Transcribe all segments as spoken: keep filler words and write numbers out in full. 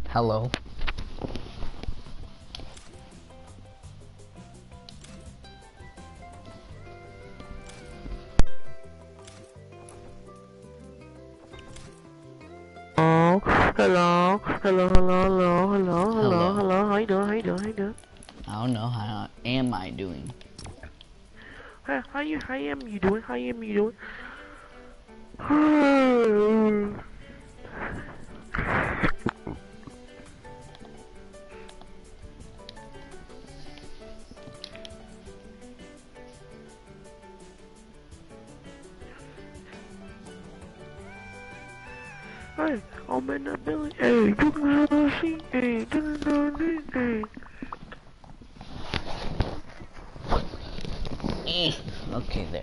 Hello. Oh, hello, hello, hello, hello, hello, hello, Hello. hello. How you doing? How you doing? How you doing? I don't know how am I doing. How, how you? How am you doing? How am you doing? Hey, I'm in the building. Hey, you can have a seat. Hey, do do do Eh, okay, there.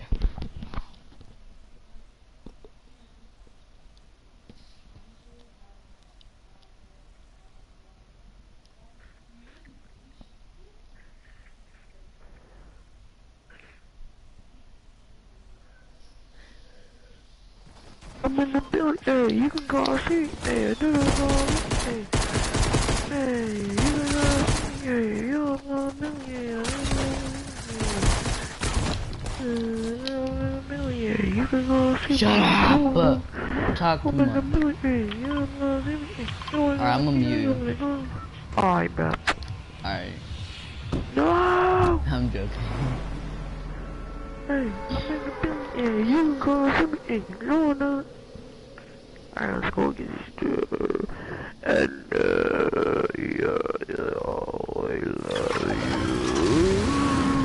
I'm in the building. Hey, you can call a seat. Hey, do do do. Hey, hey, you can call a seat. Hey, you can call a million. You can go see Shut up! Uh, talk too much. Alright, Alright, I'm gonna mute you. Alright, bro. Alright, No! I'm joking. Hey, I'm in the building. Yeah, you can go see me. Hey, no, no. Alright, let's go get this dude. And, uh, yeah, yeah, oh, I love you.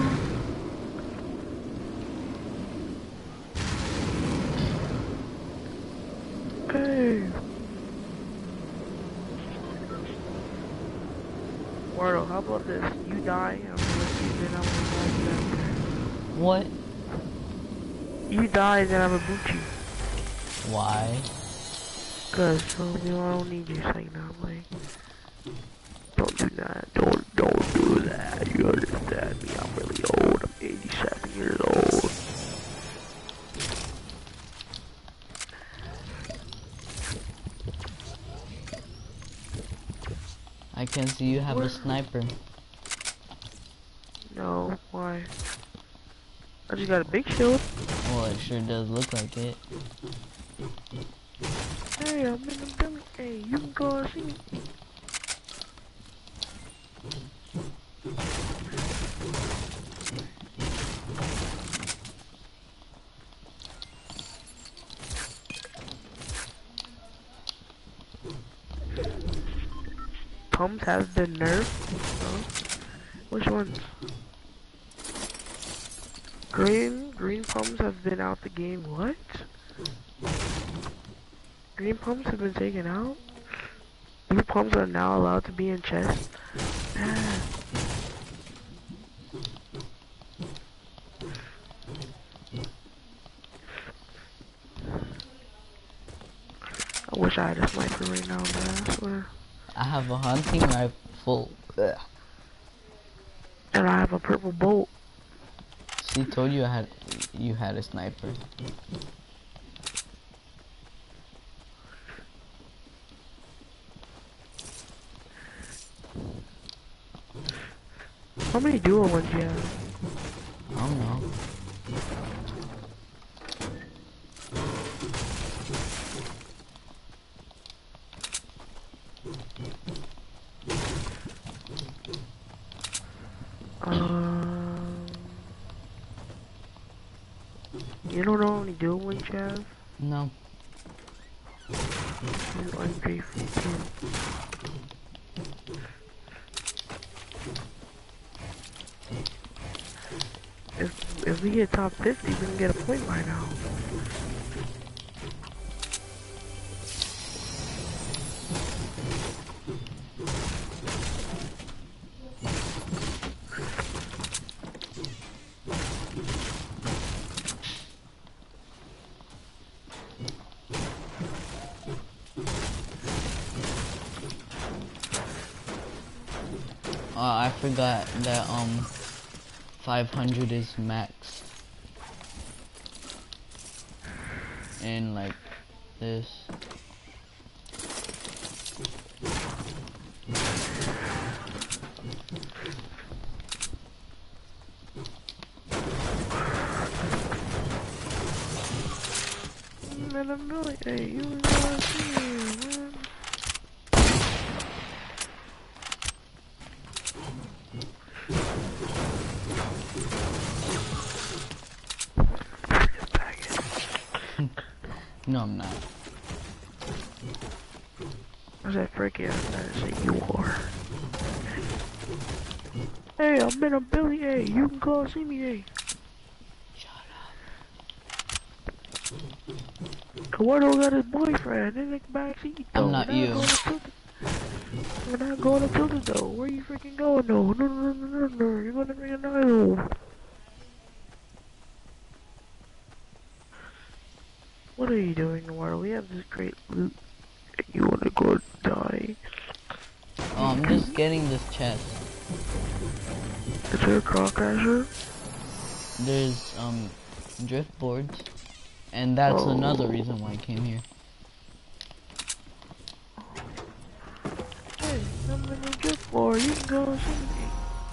Hey. Wardo, how about this? You die, I'm gonna see you, then I'm gonna die after. What? You die, then I'm gonna boot you. Why? Cause, so, you know, I don't need you saying that, like, don't do that, don't, don't do that, you understand me, I'm really old, I'm eighty-seven years old. I can see you have What? a sniper. No, why? I just got a big shield. Well, it sure does look like it. Hey, I'm in the building, hey, you can go and see me. Pumps have been nerfed? Huh? Which ones? Green, green pumps have been out the game, what? Green pumps have been taken out? Blue pumps are now allowed to be in chests? Man. I wish I had a sniper right now, man, I swear. I have a hunting rifle. Ugh. And I have a purple bolt. See, told you I had you had a sniper. How many dual ones you have? I don't know. Um, you don't know how many dual ones you have? No. Two, one, three, four, two. If, if we hit top fifty, we can get a point by now. Uh, I forgot that um five hundred is max. And like this. in a million. Hey, you ain't gonna see me, man. No, I'm not. I said, freaking, I said, you are. Hey, I'm in a billy, hey, you can call see me, hey. Shut up. Eduardo got his boyfriend in the backseat, though. I'm not We're you. Going to We're not going to Tilted, though. Where you freaking going, though? No, no, no, no, no, you're gonna bring an idol. What are you doing, Eduardo? We have this great loot. You wanna go die? Oh, I'm just getting this chest. Is there a car crasher? There's, um, drift boards. And that's Oh. another reason why I came here. Hey, I'm in a drift board. You can go see me.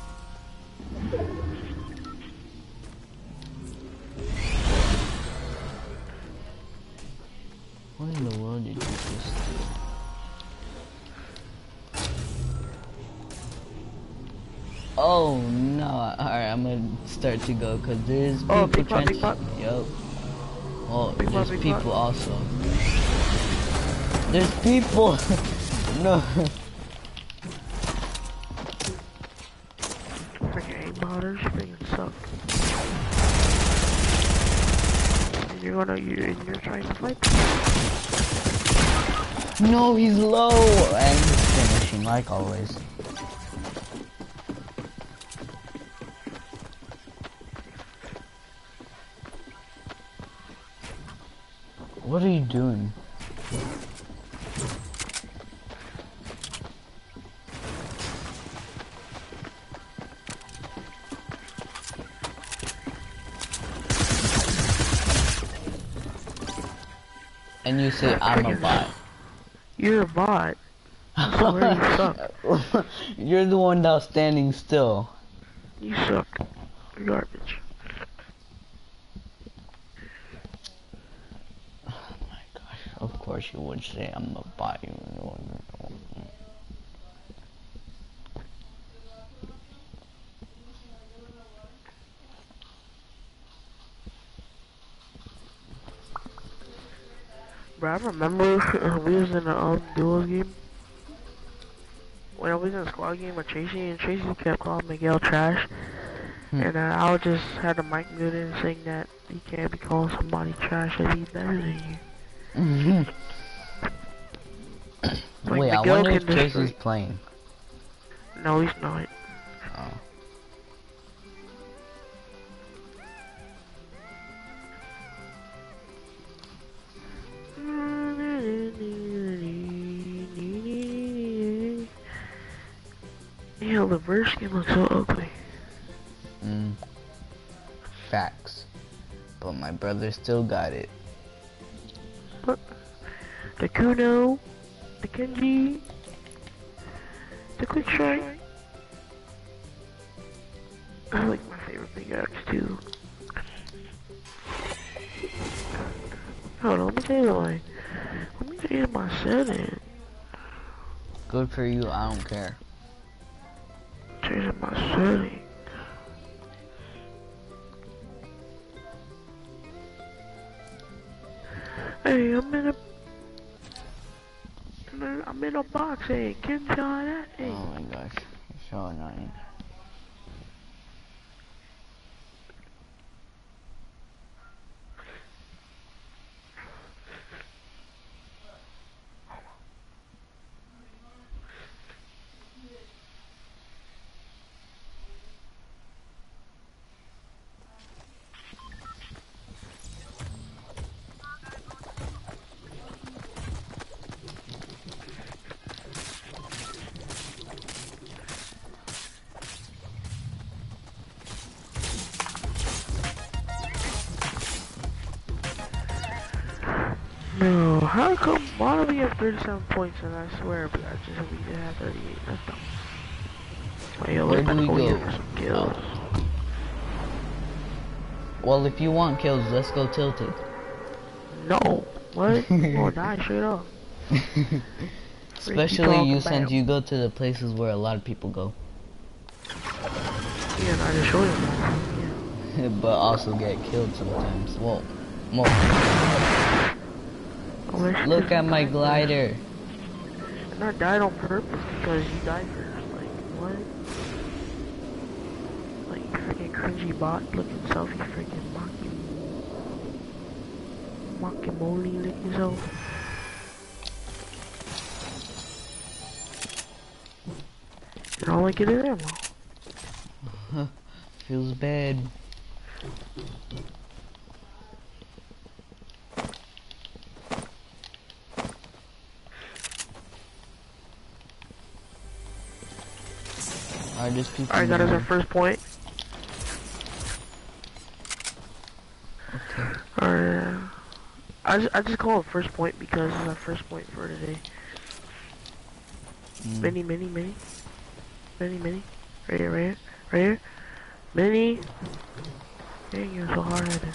What in the world did you just do? Oh no! Alright, I'm gonna start to go because there's people Oh, big pot, trying big to. pot. Yup. Well, Big pot, there's big people pot. also. There's people. No. Freaking aimbotters, freaking suck. And you're gonna, you and you're trying to fight them. No, he's low, and he's finishing like always. What are you doing? And you say I'm a bot. You're a bot. I swear you suck. You're the one that was standing still. You suck. You're garbage. Oh my gosh, of course you would say I'm a bot. You know. Bro, I remember we was in a um, duo game. When I was in a squad game with Tracy, and Tracy kept calling Miguel trash. Hmm. And uh, I would just had the mic muted and saying that you can't be calling somebody trash if he's better than you. Mm-hmm. Like Wait, Miguel I wonder if can Tracy's destroy- playing. No, he's not. Oh. Yo, the verse game looks so ugly. Mm. Facts. But my brother still got it. But the Kuno, the Kenji, the Quick Strike. I like my favorite big axe too. Hold on, let me tell you my, let me tell you my setting. Good for you, I don't care. Changing my setting. Hey, I'm in a, I'm in, I'm in a box. Hey, Ken saw that. Hey. Oh my gosh, you're so annoying. No, how come, why do we have thirty-seven points and I swear, but I just we did have thirty-eight, that's dumb. Wait, yo, Where let's do we go go? here for some kills. Oh. Well, if you want kills, let's go tilted. No, What? You gonna die straight up. Frick you Especially talking you since about? you go to the places where a lot of people go. Yeah, and I just showed you. Yeah. But also get killed sometimes. Well, most. Unless you Look just at my died glider. first. And I died on purpose because you died first. Like, what? Like, you freaking cringy bot looking self, you freaking mocking. Mocking moly looking self. And all I get is ammo. Feels bad. Alright, there's people. Alright, that is our first point. Okay. Alright. I just, I just call it first point because it's our first point for today. Mm. Mini, mini, mini. Mini, mini. Right here, right here. Right here. Mini. Dang, you're so hard-headed.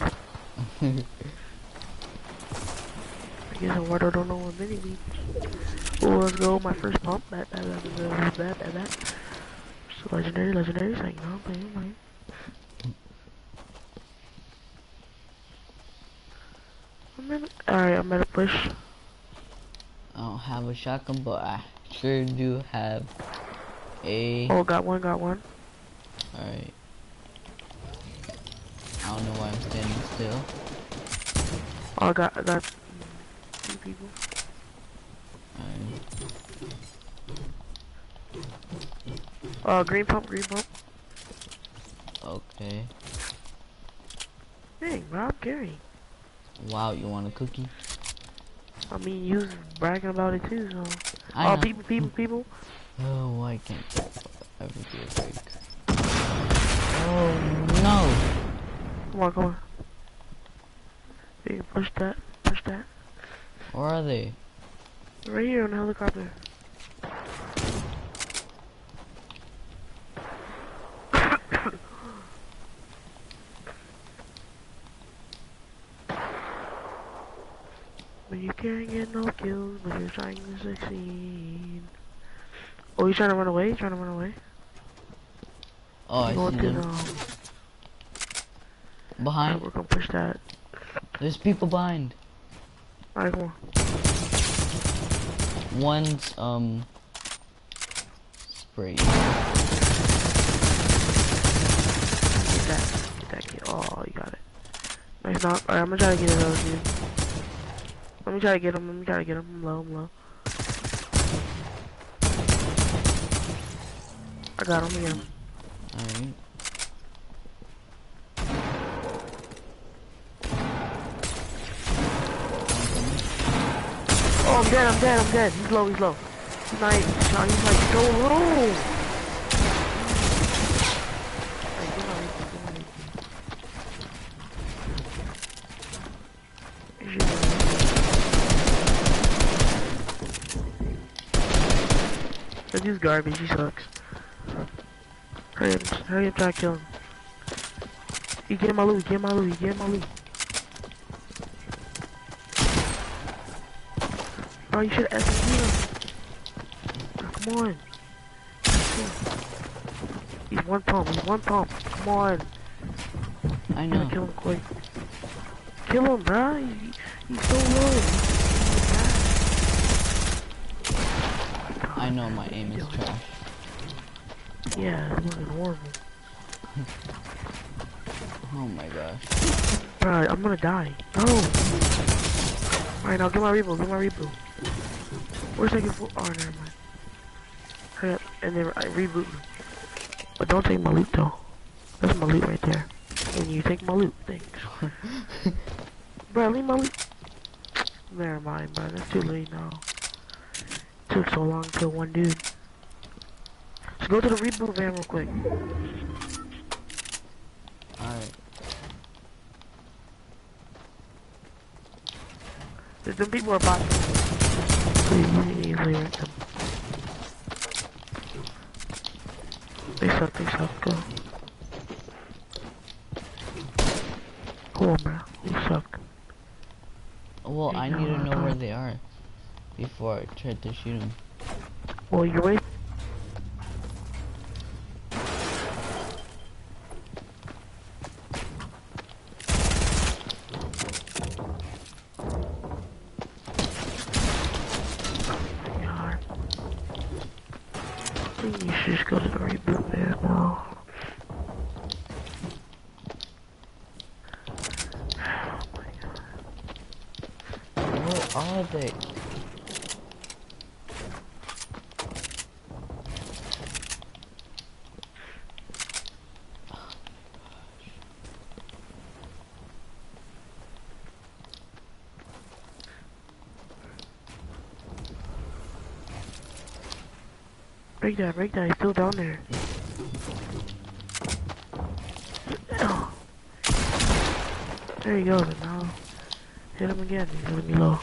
I guess I don't know what mini means. Oh, let's go. My first pump. That, that, that, that, that, that, that. So legendary, legendary. Like, no, playing, playing. I'm in. Alright, I'm gonna push. I don't have a shotgun, but I sure do have a. Oh, got one, got one. Alright. I don't know why I'm standing still. Oh, I got, I got two people. Alright. Uh, green pump, green pump. Okay. Dang, bro, I'm carrying. Wow, you want a cookie? I mean, you was bragging about it too, so. I Oh, know. people, people, people. Oh, why can't I ever do a break? Oh no! Come on, come on. You can push that, push that. Where are they? Right here on the helicopter. When you can't get no kills, but you're trying to succeed. Oh, you trying to run away? You trying to run away? Oh, I You see going to them. the, um, Behind. Alright, we're gonna push that. There's people behind. Alright, come on. One's, um... sprayed. Get that. Get that kid. Oh, you got it. Nice knock. Alright, I'm gonna try to get another dude. Let me try to get him. Let me try to get him. I'm low, I'm low. I got him. I got him. Alright. Oh, I'm dead. I'm dead. I'm dead. He's low. He's low. He's not. He's not. He's like so low. Alright, get my replay, get my replay. Is your replay? That dude's garbage. He sucks. Hurry up. Hurry up. Try to kill him. You get my loot. Get my loot. Get my loot. Oh, you should have S M G'd him. Oh, come on. He's one pump. He's one pump. Come on. I Gotta know. kill him quick. Kill him, bruh. He, he's so low. I know my aim is trash. Yeah, it's looking horrible. Oh my gosh. Bruh, I'm gonna die. No. Alright, now get my reboot. Get my reboot. Where's second foot? Oh, never mind. Hurry up. And then I reboot. But don't take my loot, though. That's my loot right there. And you take my loot. Thanks. Bruh, leave my loot. Never mind, bruh. That's too late now. Took so long to kill one dude. Let's go to the reboot van real quick. Alright. There's some people are bots. Please, you need to easily wreck them. They suck, they suck, go. Come on, bro. You suck. Well, You I need to know where they are before I try to shoot them. Well, you're right. You should just go to the reboot there now. Oh my god. Where are they? Break that, break that, he's still down there. Oh. There you go, now. Hit him again, he's gonna be low.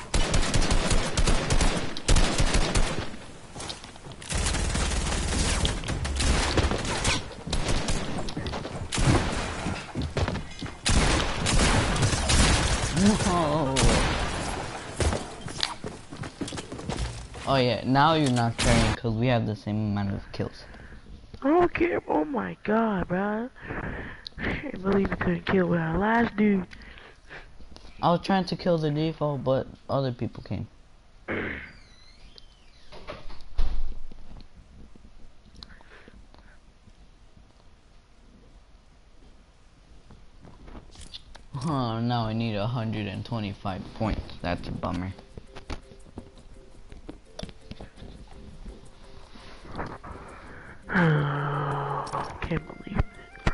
No. Oh yeah, now you're not carrying because we have the same amount of kills. I don't care. Oh my god, bro. I can't believe we couldn't kill with our last dude. I was trying to kill the default, but other people came. Oh, now I need one hundred twenty-five points. That's a bummer. Can't believe it, bro.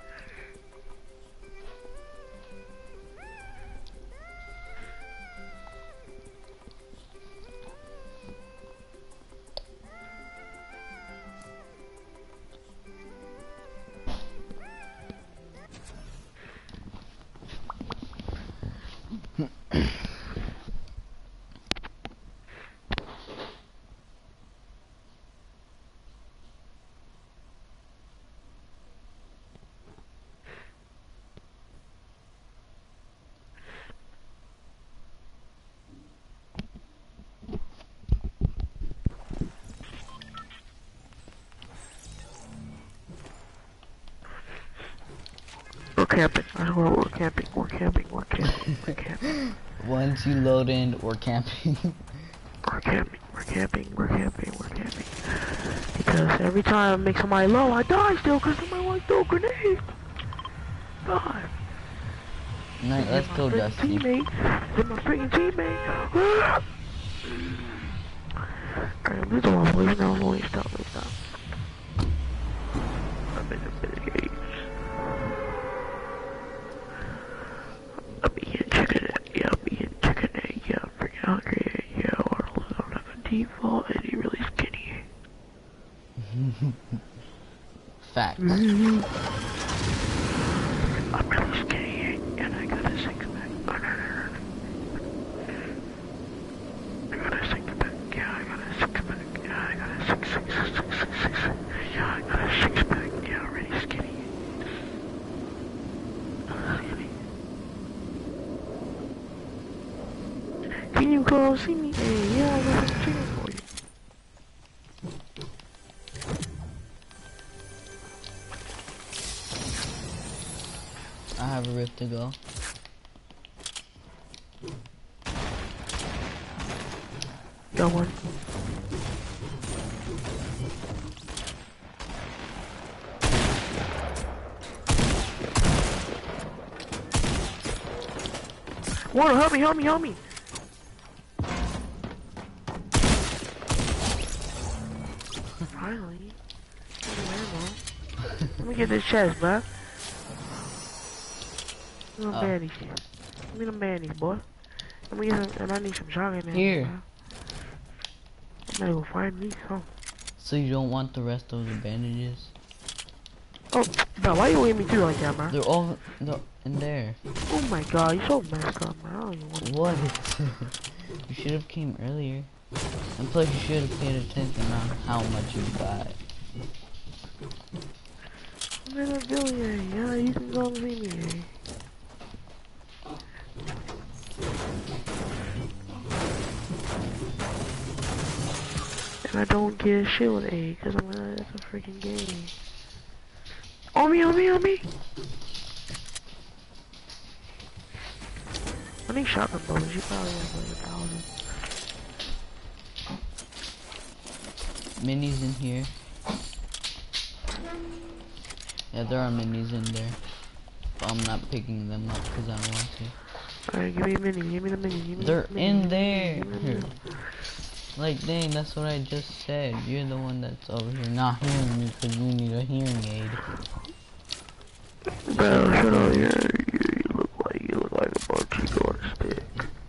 We're camping. I swear we're camping. We're camping. We're camping. We're camping. Once you load in, we're camping. We're camping. We're camping. We're camping. We're camping. Because every time I make somebody low, I die still because somebody wants to throw a grenade. God. Alright, let's go, Dusty. Teammate. Hit my freaking teammate. Alright, this is the one. Please, no, please stop. Please stop. I'm in the mitigate. I'll be here checking it. Yeah, I'll be here checking it. Yeah, I'm freaking hungry. Yeah, I don't have a default and he really skinny. Facts. I'm really skinny and I got a six pack. I got a six pack. Yeah, I got a six pack. Yeah, I got a six, six, six, six, six, six. Yeah, I got a six pack. Yeah, I'm really skinny. Skinny. Can you go see me? Hey, yeah, I got some chicken for you. I have a rift to go. Got one. Water, help me, help me, help me. Finally. Let me get this chest, bro. Give me them Oh. bandies. Give me them bandies, boy. Let me get some, and I need some shotgun ammo. Here. Bro. I'm gonna go find me some. So you don't want the rest of the bandages? Oh, bro, why you leaving me too like that, bro? They're all they're in there. Oh my god, you're so messed up, man. I don't even want to. What? You should have came earlier. And plus you should have paid attention on how much you got. I'm in a billion, yeah, you can come see me, eh? I don't get shit with A, cause I'm gonna, it's a freaking game. On me, on me, on me! I need shotgun bullets, you probably have like a thousand. Minis in here. Yeah, there are minis in there. But I'm not picking them up because I don't want to. Alright, give me a mini, give me the mini, give me They're the mini. in there! Give me the mini. Like, dang, that's what I just said. You're the one that's over here not hearing me because you need a hearing aid. Bro, shut up, yeah, you, you look like, you look like a butt cheek on a stick.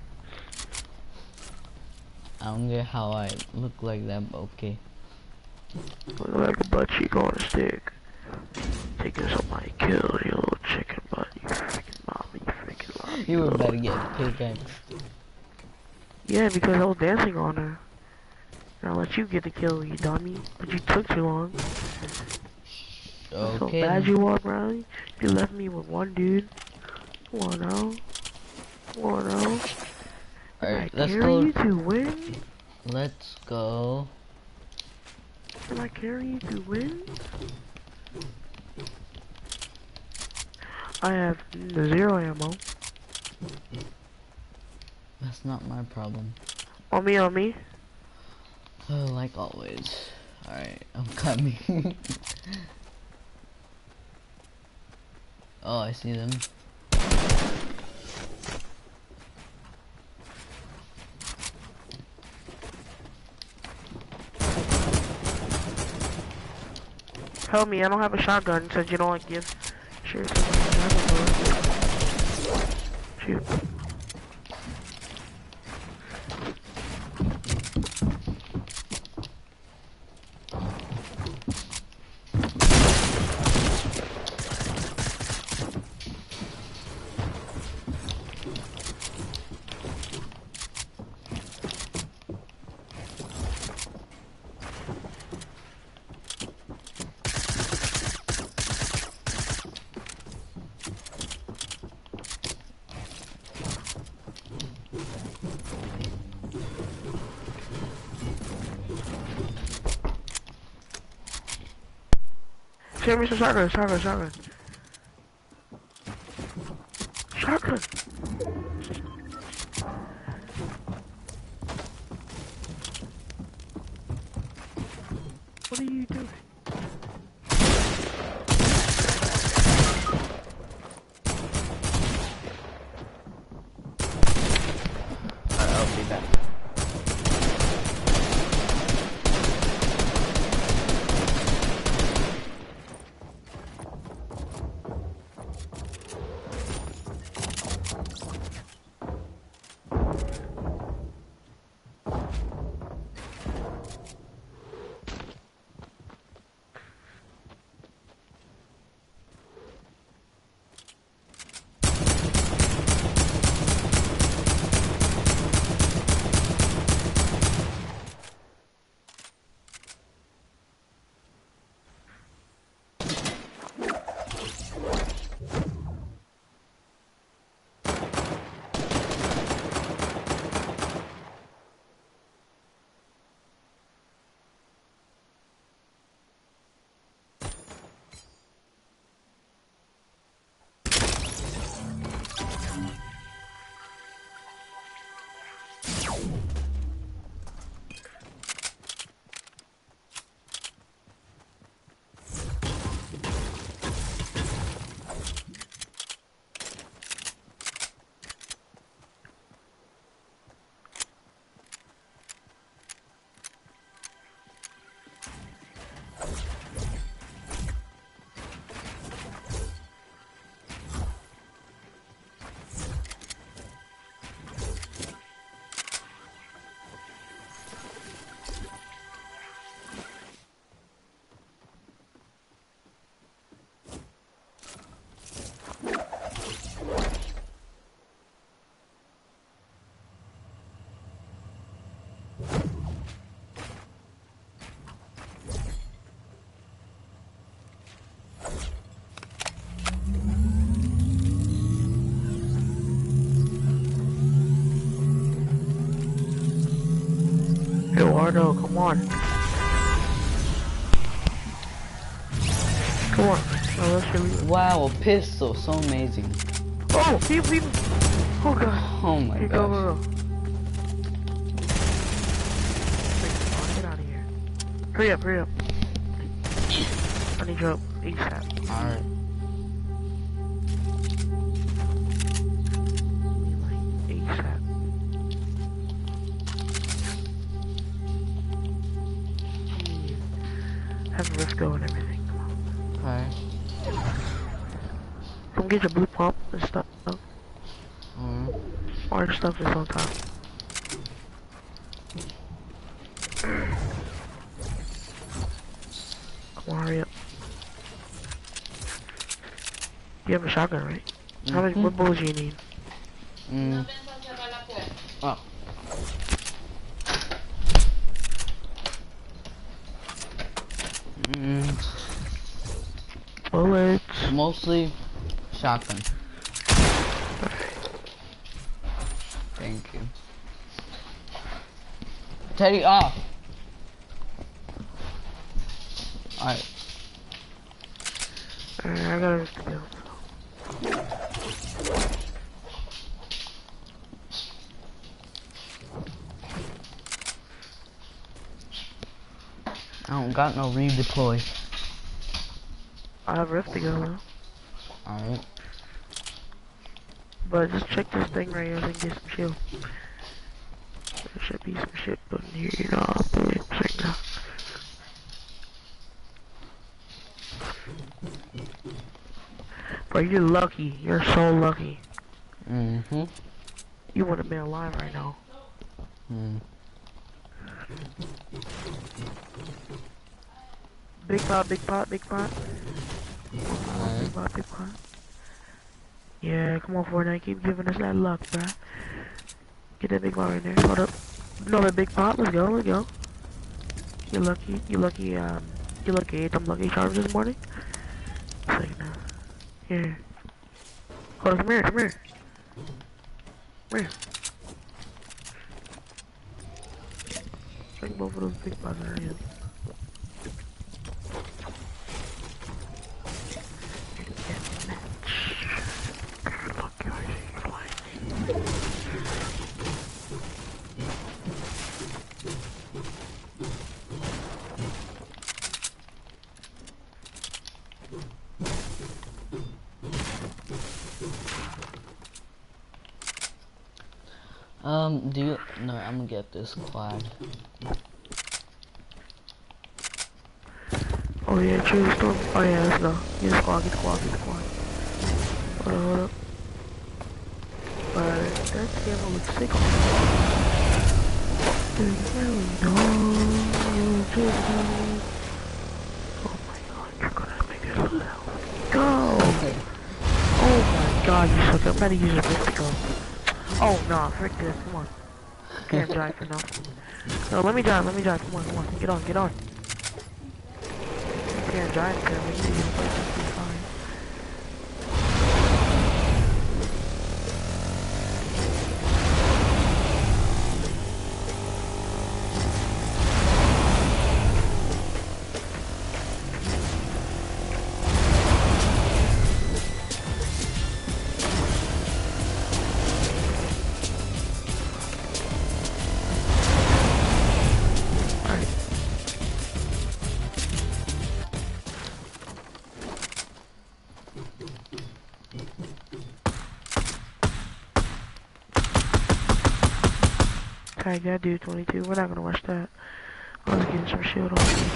I don't get how I look like that, but okay. Look like a butt cheek on a stick. Taking somebody kill, you little chicken butt, you freaking mama, you freaking mama. You were about to get pickaxe. Yeah, because I was dancing on her. And I'll let you get the kill, you dummy. But you took too long. That's Okay. so bad you are, bro. You left me with one dude. One oh. One oh. Alright, I let's carry go. you to win? Let's go. Can I carry you to win? I have zero ammo. That's not my problem. On me, on me. Oh, like always. Alright, I'm coming. Oh, I see them. Help me, I don't have a shotgun since you don't like give. Sure, shoot. Share me some shotgun, shotgun, shotgun. Shotgun. What are you doing? Alright, I'll be back. Eduardo, come on. Come on. Oh, let's go. Wow, a pistol, so amazing. Oh, he, he, oh god. Oh my Here, go, gosh. go, go. Get out of here. Hurry up, hurry up. I need your help. ASAP. Alright. Like, ASAP. Have a rift go and everything. Come on. Alright. Come get your blue pump and stuff. Mm. All your stuff is on top. Come on, hurry up. You have a shotgun, right? Mm-hmm. How many what bullets do you need? Mm. Oh. Mm. Bullets. Mostly shotgun. Thank you. Teddy off. Alright. Alright, I got everything else. I don't got no redeploy. I have rift to go though. Alright. But just check this thing right here and get some shield. There should be some shit put in here, you know, I'll put it right now. Bro, you're lucky. You're so lucky. Mm-hmm. You would have been alive right now. Mm. Big pot, big pot, big pot. Alright. Big pot, big pot. Yeah, come on, Fortnite. Keep giving us that luck, bruh. Get that big pot right there. Hold up. No, that big pot. Let's go, let's go. You're lucky. You're lucky, um, you're lucky. Ate them lucky charms this morning. Like now. Here. Hold on, come here, come here. Come here. Bring both of those big pots right here. Um, do you, no, I'm gonna get this quad. Oh yeah, true storm. Oh yeah, let's go. Get the squad, get the squad, get the squad. Hold up, hold up. But that camera looks sick. Oh my god, you're gonna make it loud. Go! Oh my god, you suck. I'm about to use a rift gun. Oh no, frick this, come on. Can't drive for nothing. No, let me drive, let me drive, come on, come on. Get on, get on. I can't drive because we need to get this be fine. Tag that dude twenty-two. We're not gonna watch that. I was getting some shield on me.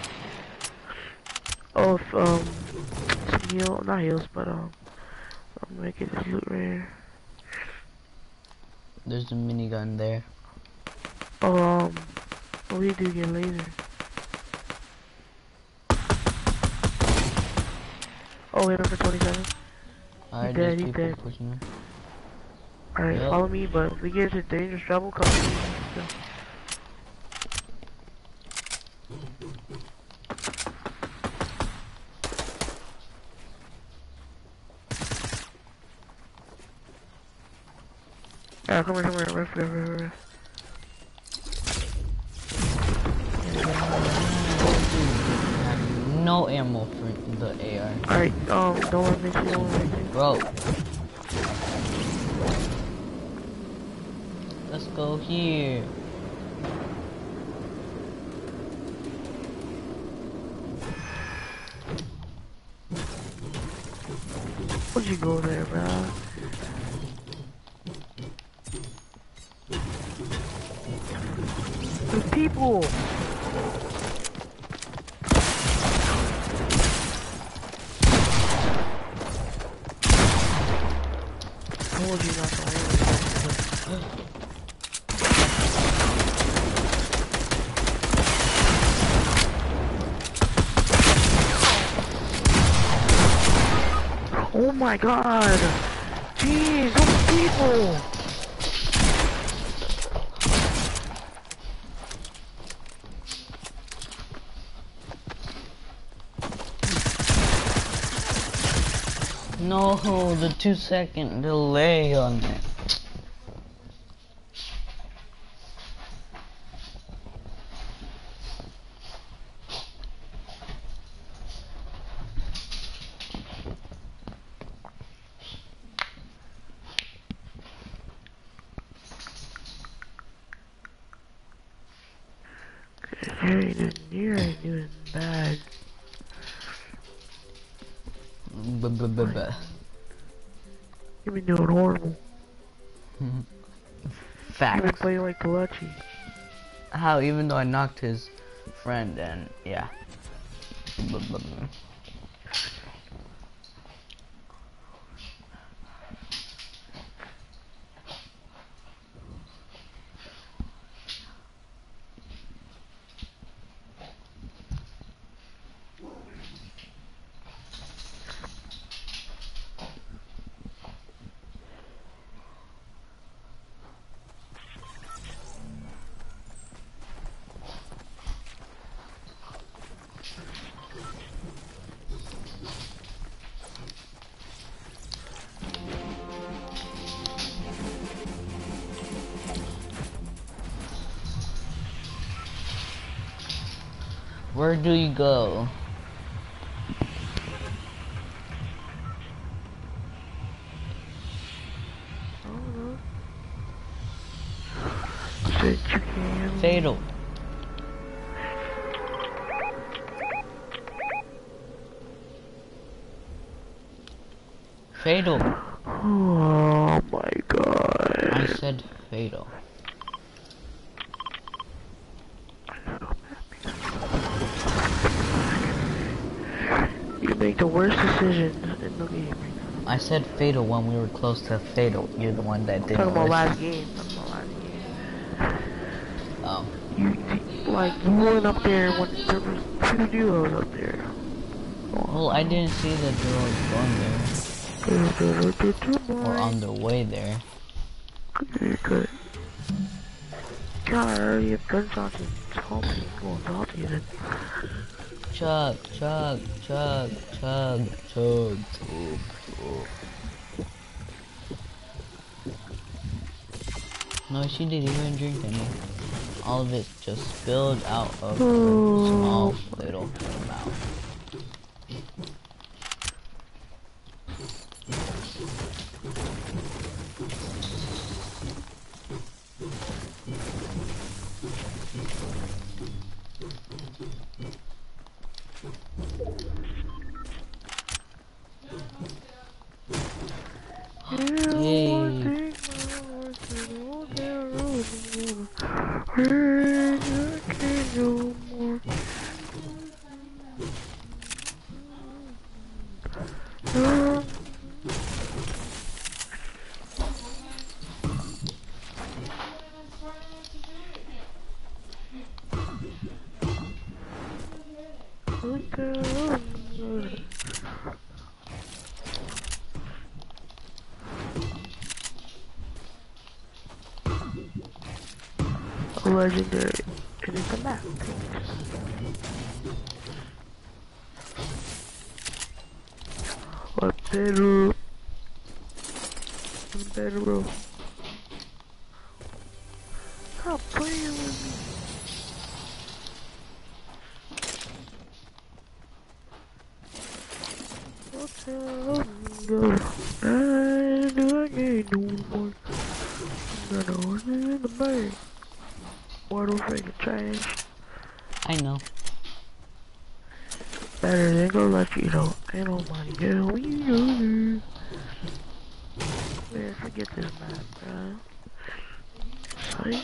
Oh, if, um, some heal, not heals, but, um, I'm making this loot right here. There's a minigun there. Oh, um, oh, we do get laser. Oh, hit him for twenty-seven. Alright, dead, there's he's people dead. pushing me. Alright, Yep. follow me, but if we get into dangerous trouble, come to me. So. Yeah, come here, come here, riff, riff, riff, riff. no ammo for the A R. Alright, um, don't want to make you don't want to make Bro. Let's go here. Would you go there, bro? There's people! Told you not to worry. Oh my god! Jeez, those people! No, the two second delay on it. You're doing, you're doing bad. B-b-b-b. You've been doing horrible. You've been Facts. playing like Kalachi. How, even though I knocked his friend and yeah. B-b-b. Where do you go? I don't know. Said you can. Fatal. Fatal. Oh my god. I said fatal. You make the worst decisions in the game. I said fatal when we were close to fatal. You're the one that didn't Talking about listen. last game. Talking about last game. Oh. You, like, you went up there when there was two duos up there. Well, I didn't see the duos going there. Or on their way there. Good, good. God, I already have gunshots and talking. Go on top of you then. Chug, chug, chug, chug, chug, chug, chug. No, she didn't even drink any. All of it just spilled out of her small little mouth. Yay. Legendary. And it's a map. What better? What better, bro? Stop playing with me. Go. I do I get no more. Got a horse in the bag. What a freaking trash. I know. Better than go let you know. Ain't nobody tell me nothing. Man, forget this map, bro. Sight.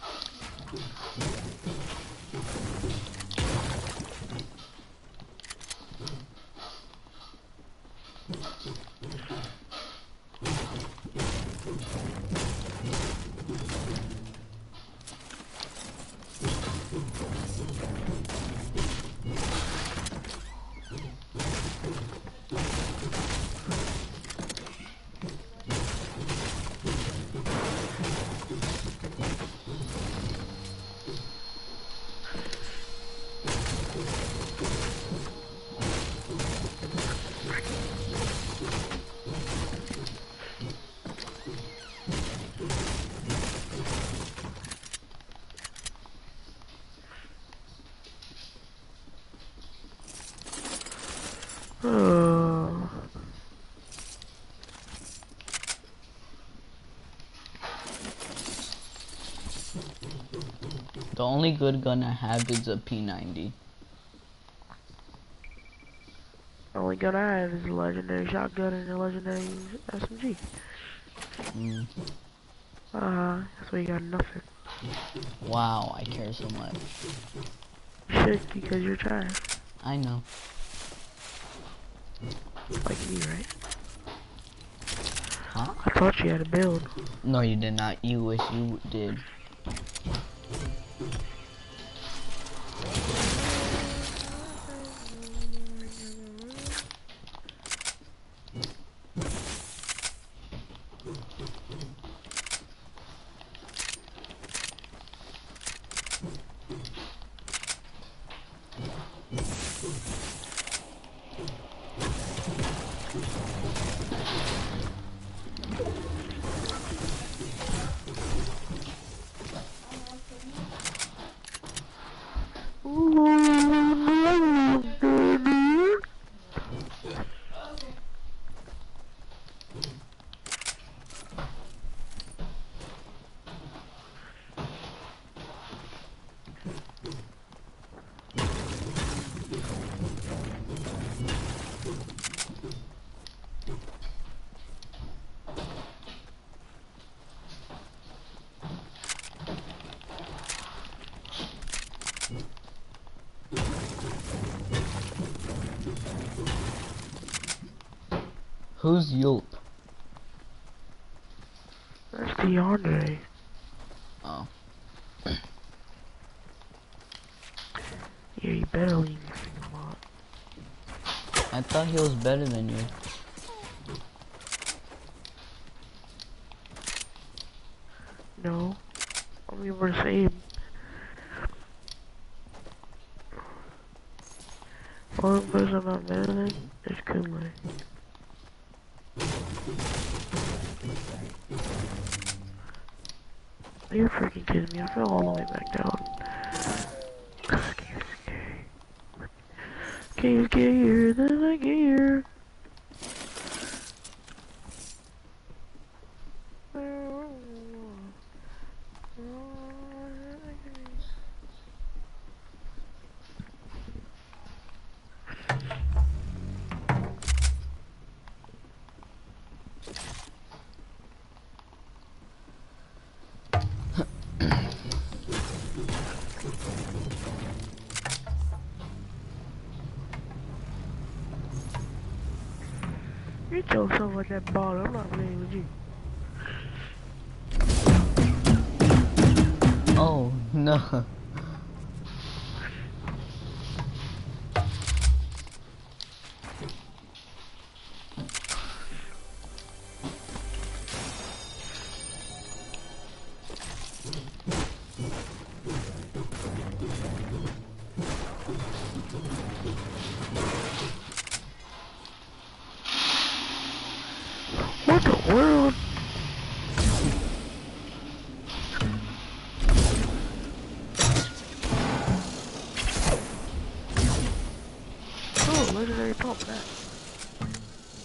Uh, The only good gun I have is a P ninety. only gun I have is a legendary shotgun and a legendary S M G. Mm. Uh, that's why you got nothing. Wow, I care so much. You should, because you're trash. I know. Like me, right? Huh? I thought you had a build. No, you did not. You wish you did. Who's Yulp? That's DeAndre. Oh. Yeah, you better leave me freaking alone. I thought he was better than you. No. I mean, we're the same. One person I'm not better than is Kumai. Are you freaking kidding me? I fell all the way back down. God, this game is scary. Game's scarier than I care. You told someone that ball, I'm not playing with you. Oh, no. What the world? Oh, legendary pump that.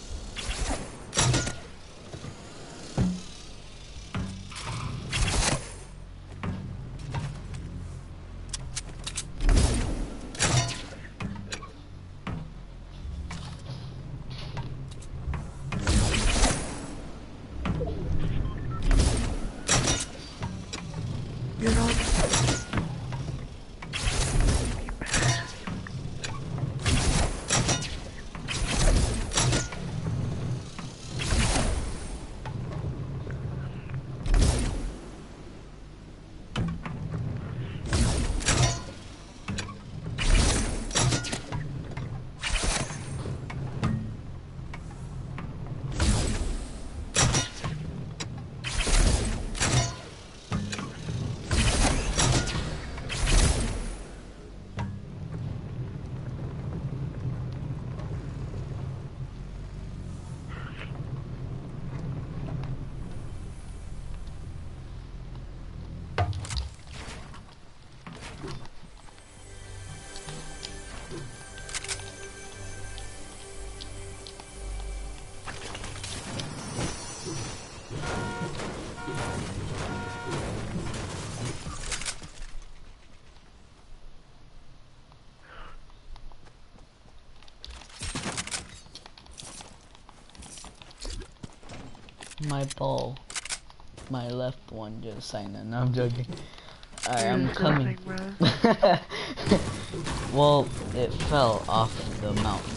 My ball. My left one just signed in. No, I'm joking. Alright, I'm You're coming. disgusting, bro. Well, it fell off the mountain.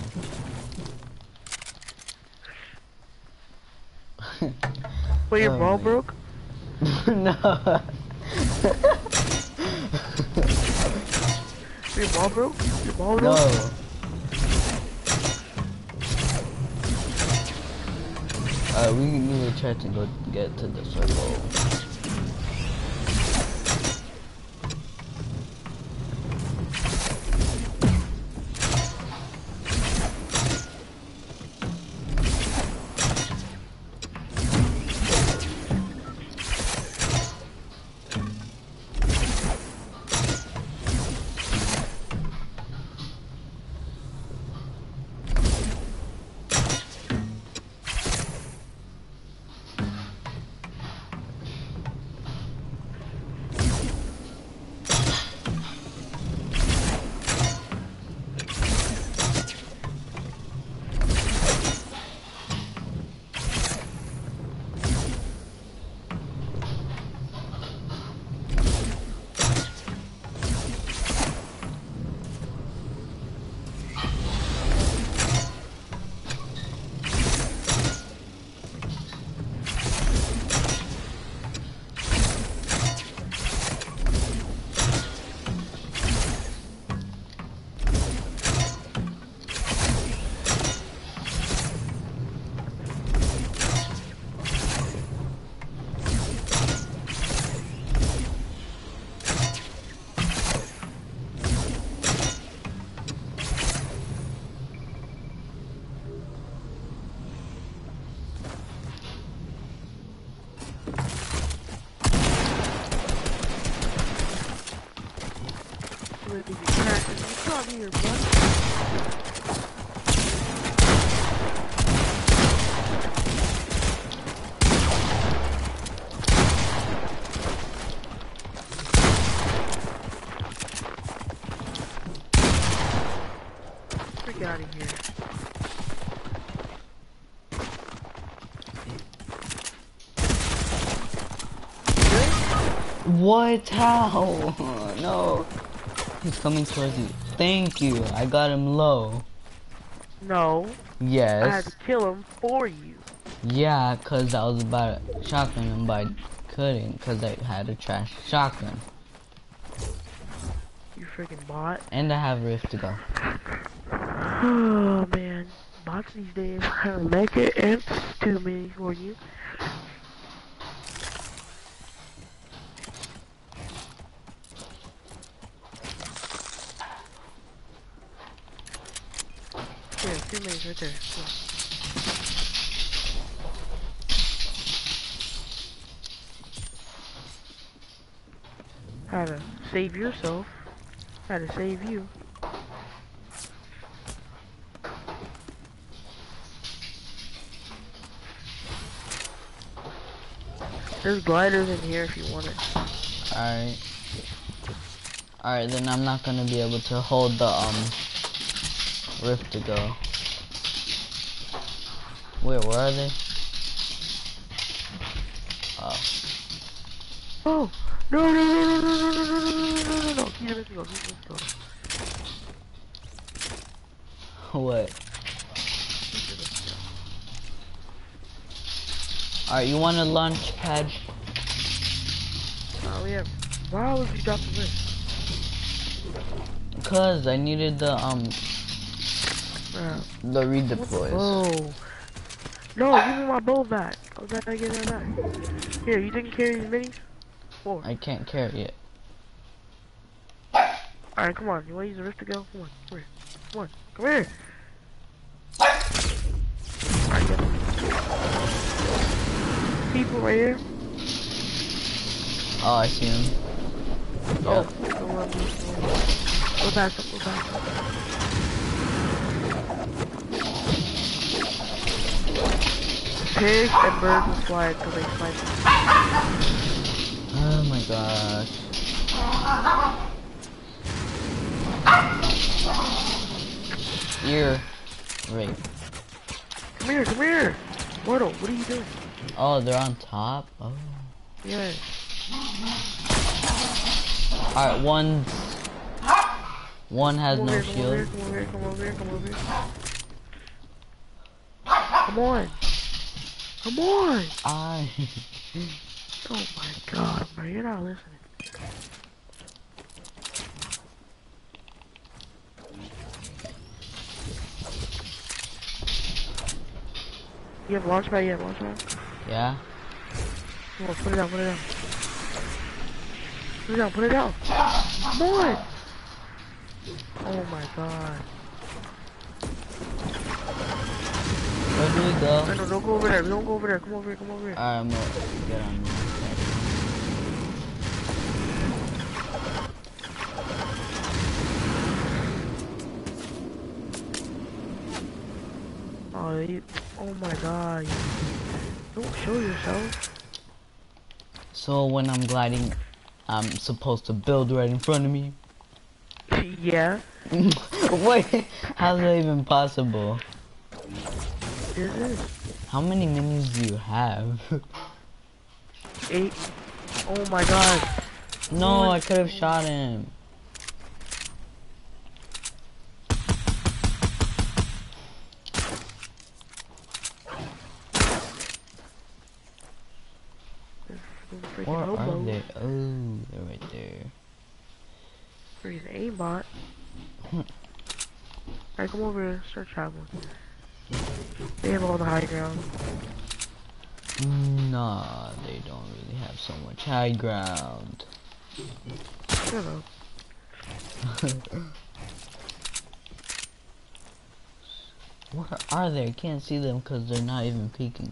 Wait, your Oh ball my- broke? No. Your ball broke? Your ball broke? No. Alright, we need to try to go get to the circle. You can't be your butt. Freak out of here. What? How? No. He's coming towards you. Thank you. I got him low. No. I had Yes. to kill him for you. Yeah, cause I was about to shotgun him, but I couldn't, cause I had a trash shotgun. You freaking bot. And I have Rift to go. Oh man. Bots these days are mega and too many for you. Here, two minutes right there. Come on. How to save yourself. How to save you. There's gliders in here if you want it. Alright. Alright, then I'm not gonna be able to hold the um Rift to go. Wait, where are they? Oh. Oh! No, no, no, no, no, no, no, no, no, no, no, no, no. Keep it, go, keep it, go. What? Alright, you want a launch pad? Oh, yeah. Why would you drop the list? Cause I needed the um Uh, the redeploys. oh. No, give me my bow back. I was not gonna get that back. Here, you didn't carry these minis? Four. I can't carry it. Alright, come on. You wanna use the rift to go? Come on, come here. Come on, come here. Alright, get them. People right here. Oh, I see him. Oh, Yep. go on, go on. Go past them, go past them. Pigs and birds will fly until they find them. Oh my gosh. Ear rape. Come here, come here! Mortal, what are you doing? Oh, they're on top? Oh. Yeah. Alright, one one has Come no over here, shield. come over here, come over here, come over here, come over here. Come on. Come on. I Oh my god, bro, you're not listening. You have launch pad, you have launch pad? Yeah. Come on, put it down, put it down. Put it down, put it down. Come on. Oh my god. Where do we go? No, no, don't go over there, don't go over there, come over here, come over here. Alright, I'm gonna get on this. Oh, you, oh my god. Don't show yourself. So when I'm gliding, I'm supposed to build right in front of me? Yeah. Wait, how's that even possible? This is. How many minis do you have? Eight. Oh my god. No, I could have shot him. Where are they? Oh, they're right there. Freaking aimbot. Alright, come over here, start traveling. They have all the high ground. Nah, they don't really have so much high ground. Shut up. Where are they? I can't see them because they're not even peeking.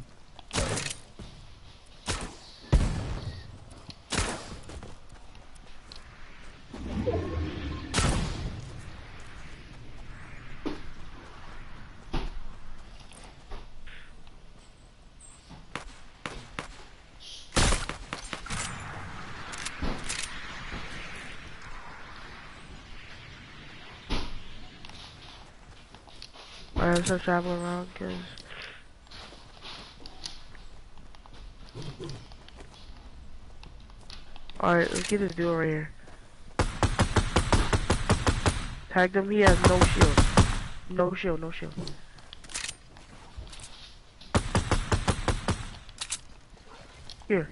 Alright, let's start traveling around, cause... Alright, let's get this dude right here. Tagged him, he has no shield. No shield, no shield. Here.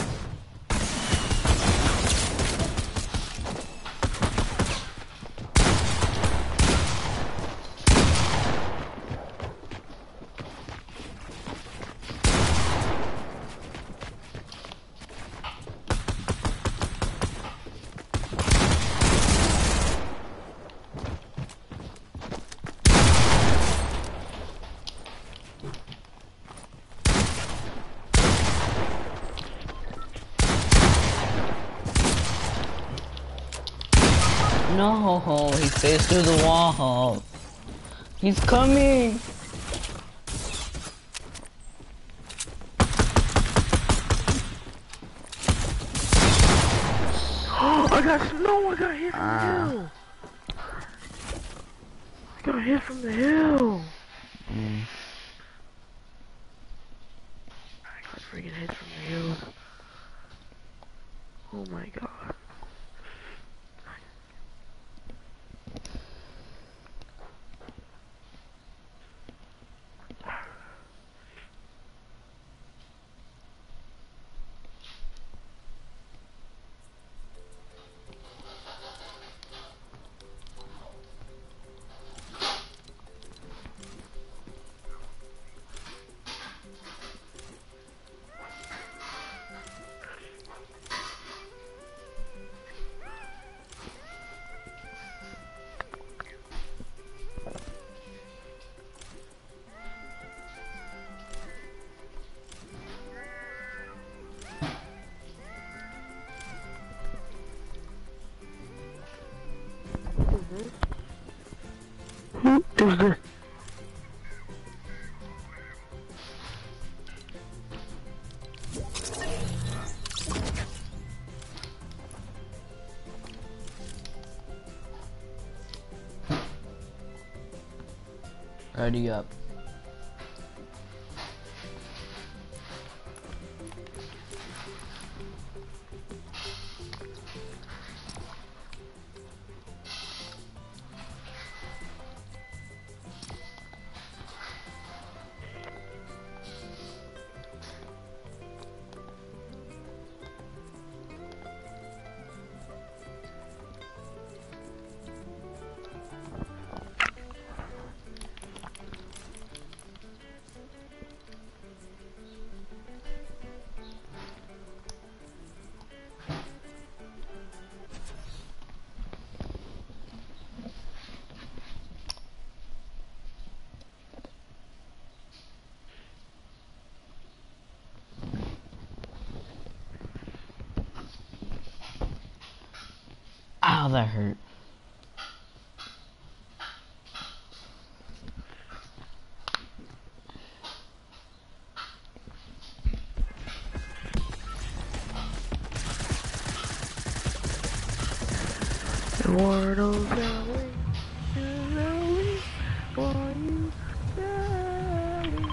No, he faced through the wall. He's coming. I got snow, I got hit from Ah. the hill. I got hit from the hill. Mm. I got freaking hit from the hill. Oh my god. Who is this? Ready up. Ow, that hurt. The world of Yahweh, Yahweh, for you, Yahweh.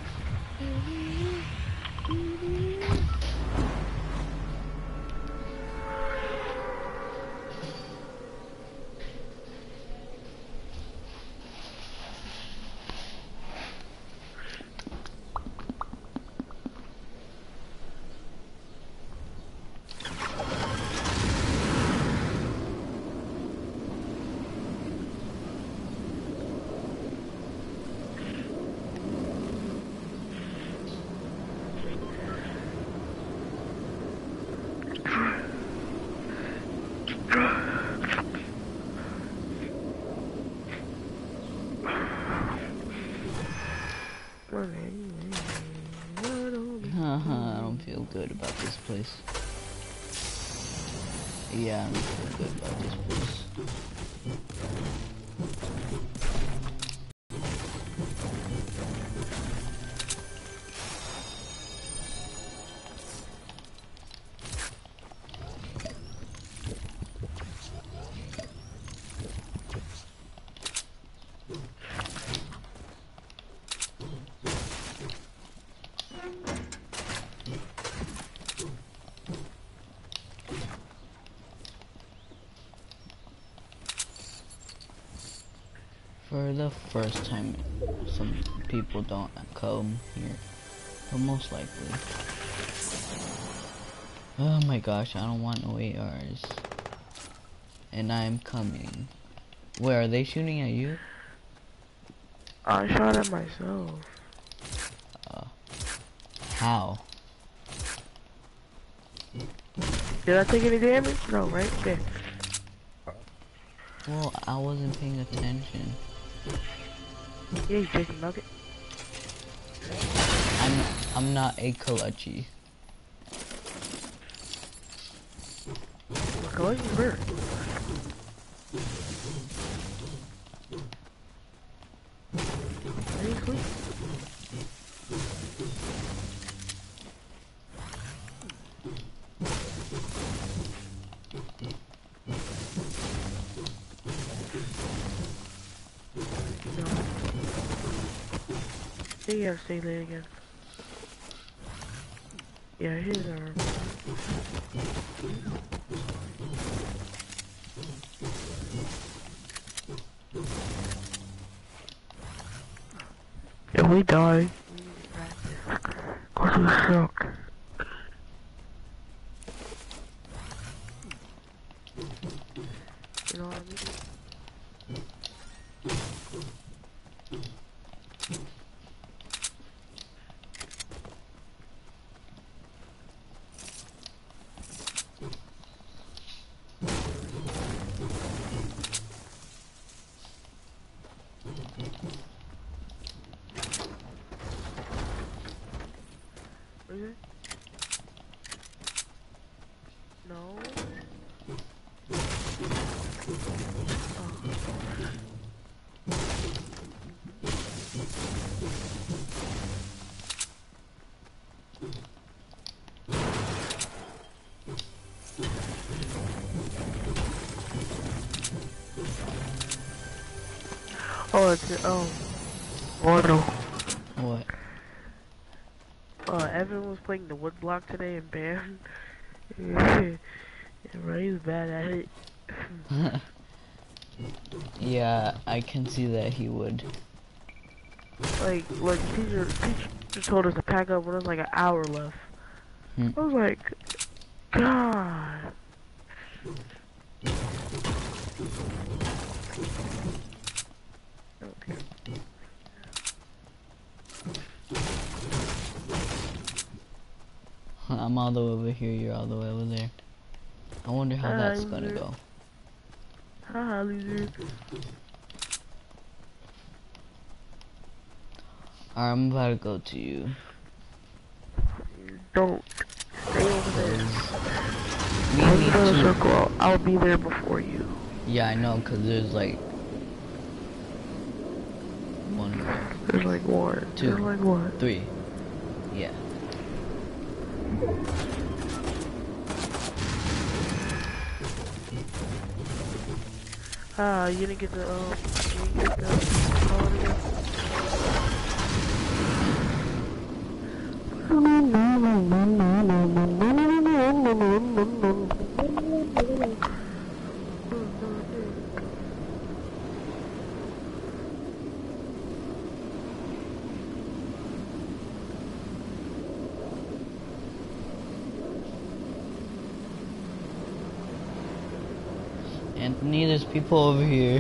Haha, I don't feel good about this place. Yeah, I don't feel good about this place. For the first time, some people don't come here, but most likely. Oh my gosh, I don't want no A Rs. And I'm coming. Where, are they shooting at you? I shot at myself. Uh, how? Did I take any damage? No, right? Yeah. Well, I wasn't paying attention. Yeah, you chicken nugget. I'm I'm not a Kalechi. Collecting bird. Are you asleep? You gotta stay late again. Yeah, his arm. Yeah, we died. Cause we suck. You know what I mean? Is it? No. Oh, it's oh, Mortal. What? Uh, Evan was playing the wood block today and bam. Yeah, right, he's bad at it. Yeah, I can see that he would. Like, like teacher, teacher told us to pack up when there's like an hour left. Hmm. I was like, God. Okay. I'm all the way over here, you're all the way over there. I wonder how Hi, that's gonna loser. go. Haha, loser. Alright, I'm about to go to you. Don't stay over there. We Come need to the to. circle. I'll, I'll be there before you. Yeah, I know, cause there's like one, There's like one. two, There's like one. three. Yeah. Ah, you didn't get the um. You didn't get the. Oh, yeah. Anthony, there's people over here.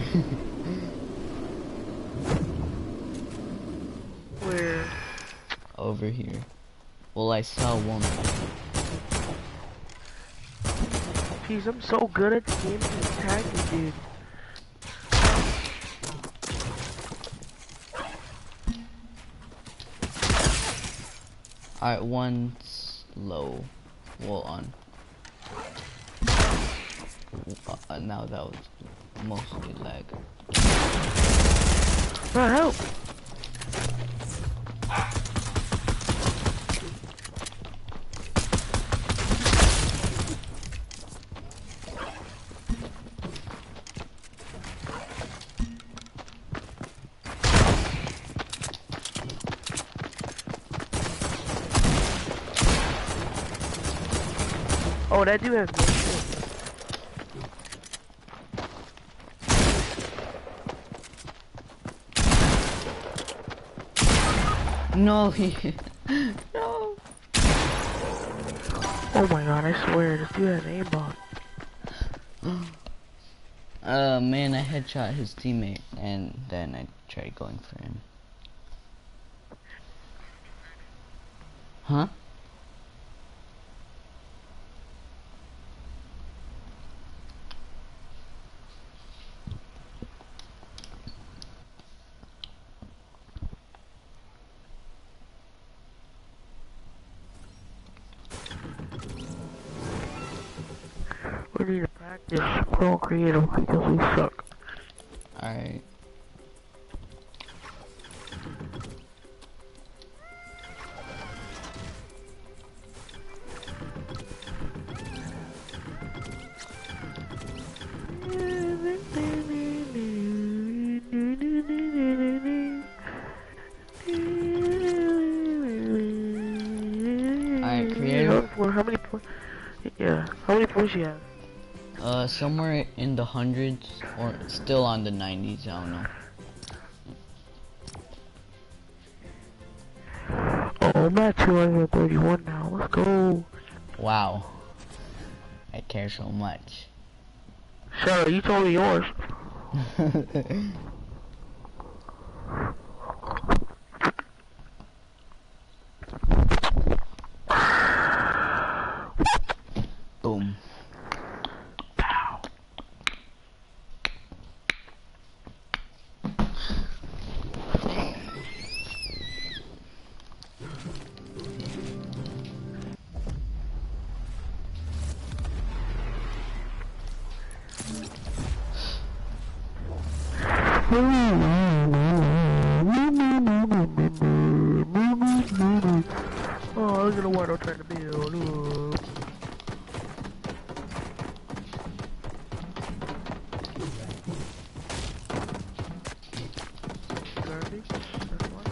Where? Over here. Well, I saw one. Jeez, I'm so good at the game to attack you, dude. Alright, one's low. Well, on. Uh, now that was mostly lag. Bro, help! Oh, that dude has no shit. No, he. No. Oh my god, I swear, this dude has an aimbot. Uh, man, I headshot his teammate, and then I tried going for him. Huh? We need to practice Pro Creative because we suck. Alright. Alright, creative. How many points? Yeah, how many points you have? Uh, somewhere in the hundreds, or still on the nineties, I don't know. Oh, I'm at two hundred thirty-one now. Let's go. Wow. I care so much. Sarah, you told me yours. Boom. Oh, look at the water trying to build. Look. Garbage. That's one.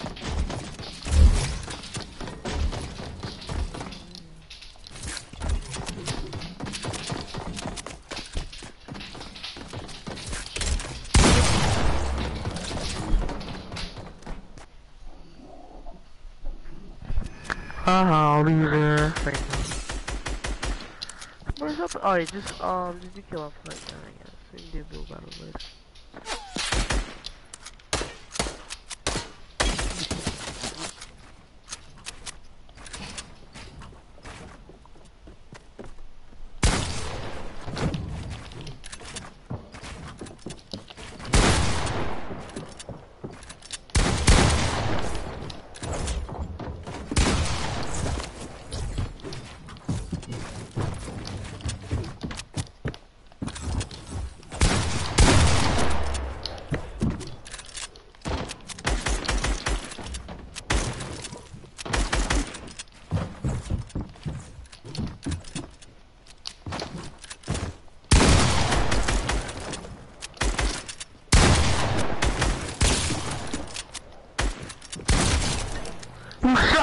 Haha, loser. Where's up? Oh, just um, did you kill off like that? I guess so you did build battle later.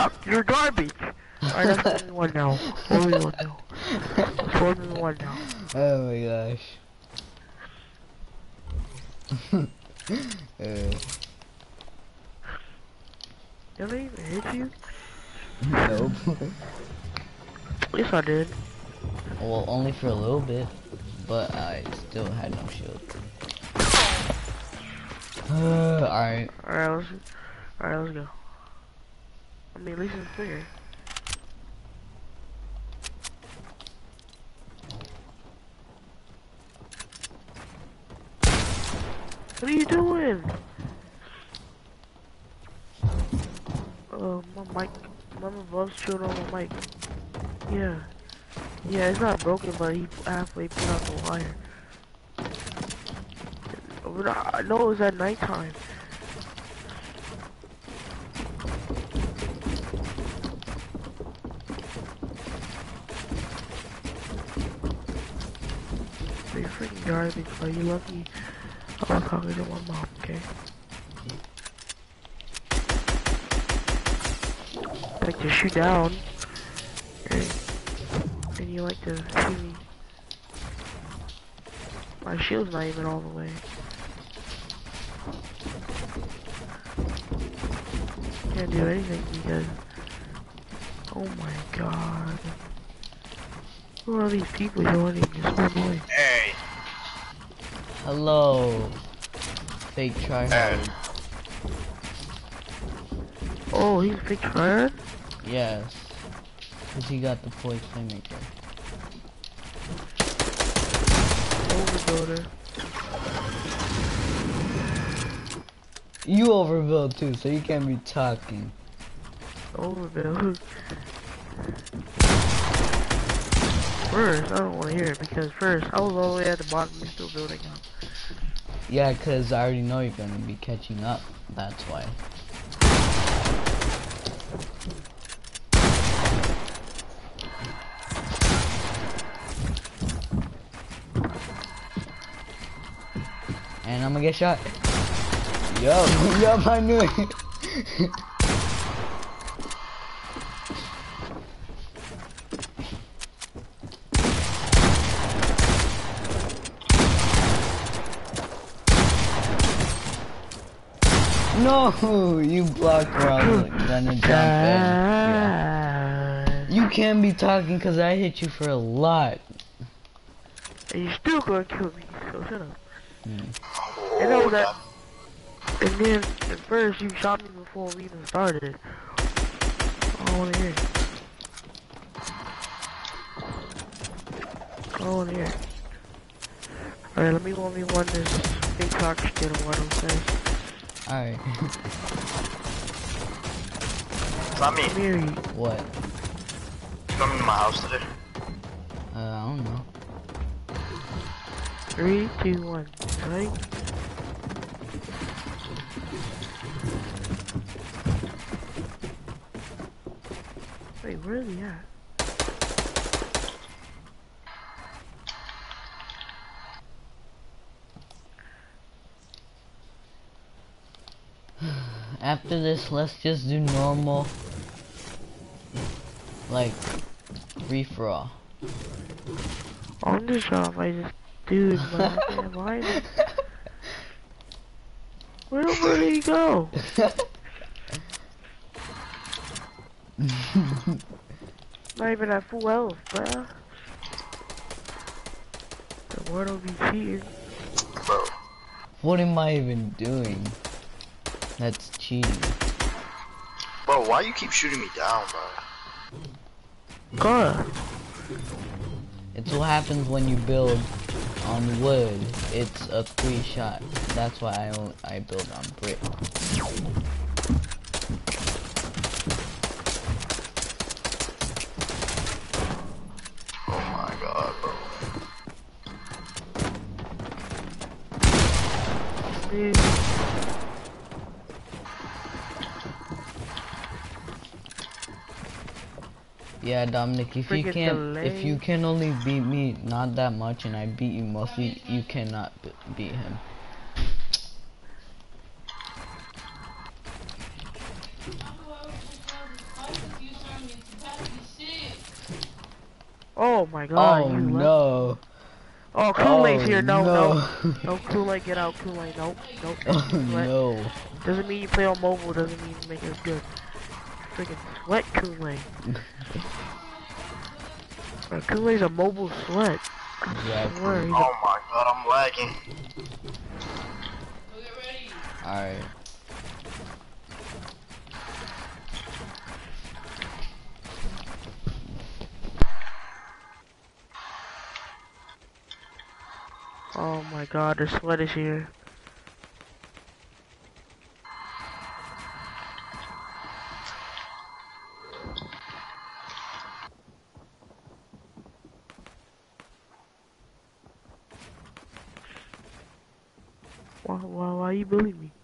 suck. You're garbage. Alright, that's four v one now. four v one now. four v one now. Oh my gosh. uh. Did I even hit you? Nope. Yes, I did. Well, only for a little bit, but I still had no shield. Uh, alright. Alright, let's alright, let's go. I mean, at least it's bigger. What are you doing? Oh, my mic. My above chilled on my mic. Yeah. Yeah, it's not broken, but he halfway put out the wire. I know it was at nighttime. You're freaking garbage, but you lucky I was talking to my mom, okay? I like to shoot down. And, and you like to see me. My shield's not even all the way. Can't do anything because... Oh my god. Who are these people joining this one boy? Hey. Hello. Fake tryhard. Oh, he's a fake tryhard? Yes. Cause he got the poison playmaker. Overbuilder. You overbuild too, so you can't be talking. Overbuild. First, I don't want to hear it because first, I was all the way at the bottom and still building up. Yeah, cause I already know you're gonna be catching up. That's why. And I'm gonna get shot. Yo, yo, I knew it. No, you blocked where I was gonna jump in. Yeah. You can't be talking cause I hit you for a lot. And you still gonna kill me, so shut up. Hmm. And all that. And then at first you shot me before we even started. I don't wanna hear it. I don't wanna hear it. Alright, let me one v one this big cock shit or what I'm saying. Alright. It's not me. Mary. What? You coming to my house today? Uh, I don't know. Three, two, one, right? Wait, where are they at? After this, let's just do normal, like, free for all. I'm just off, I just, dude, man, why? Where the where did he go? Not even at full health, bruh. The world will be cheating. Bro. What am I even doing? That's cheating. Bro, why you keep shooting me down, bro? God. It's what happens when you build on wood. It's a free shot. That's why I only, I build on brick. Oh my god, bro. Dude. Yeah, Dominic, if you Freaking can't, delay. if you can only beat me not that much and I beat you mostly, you cannot b beat him. Oh my god, Oh you left. no. Oh, Kool-Aid's Oh here. No, no. no. No, Kool-Aid, get out, Kool-Aid. Nope, nope. Oh Sweat. no. Doesn't mean you play on mobile, doesn't mean you make it good. Freaking sweat Kool-Aid. Bro, Kool-Aid's a mobile sweat. I Exactly. swear, he's a... Oh my god, I'm lagging. Alright. Oh my god, the sweat is here. Why, why, why you bullying me?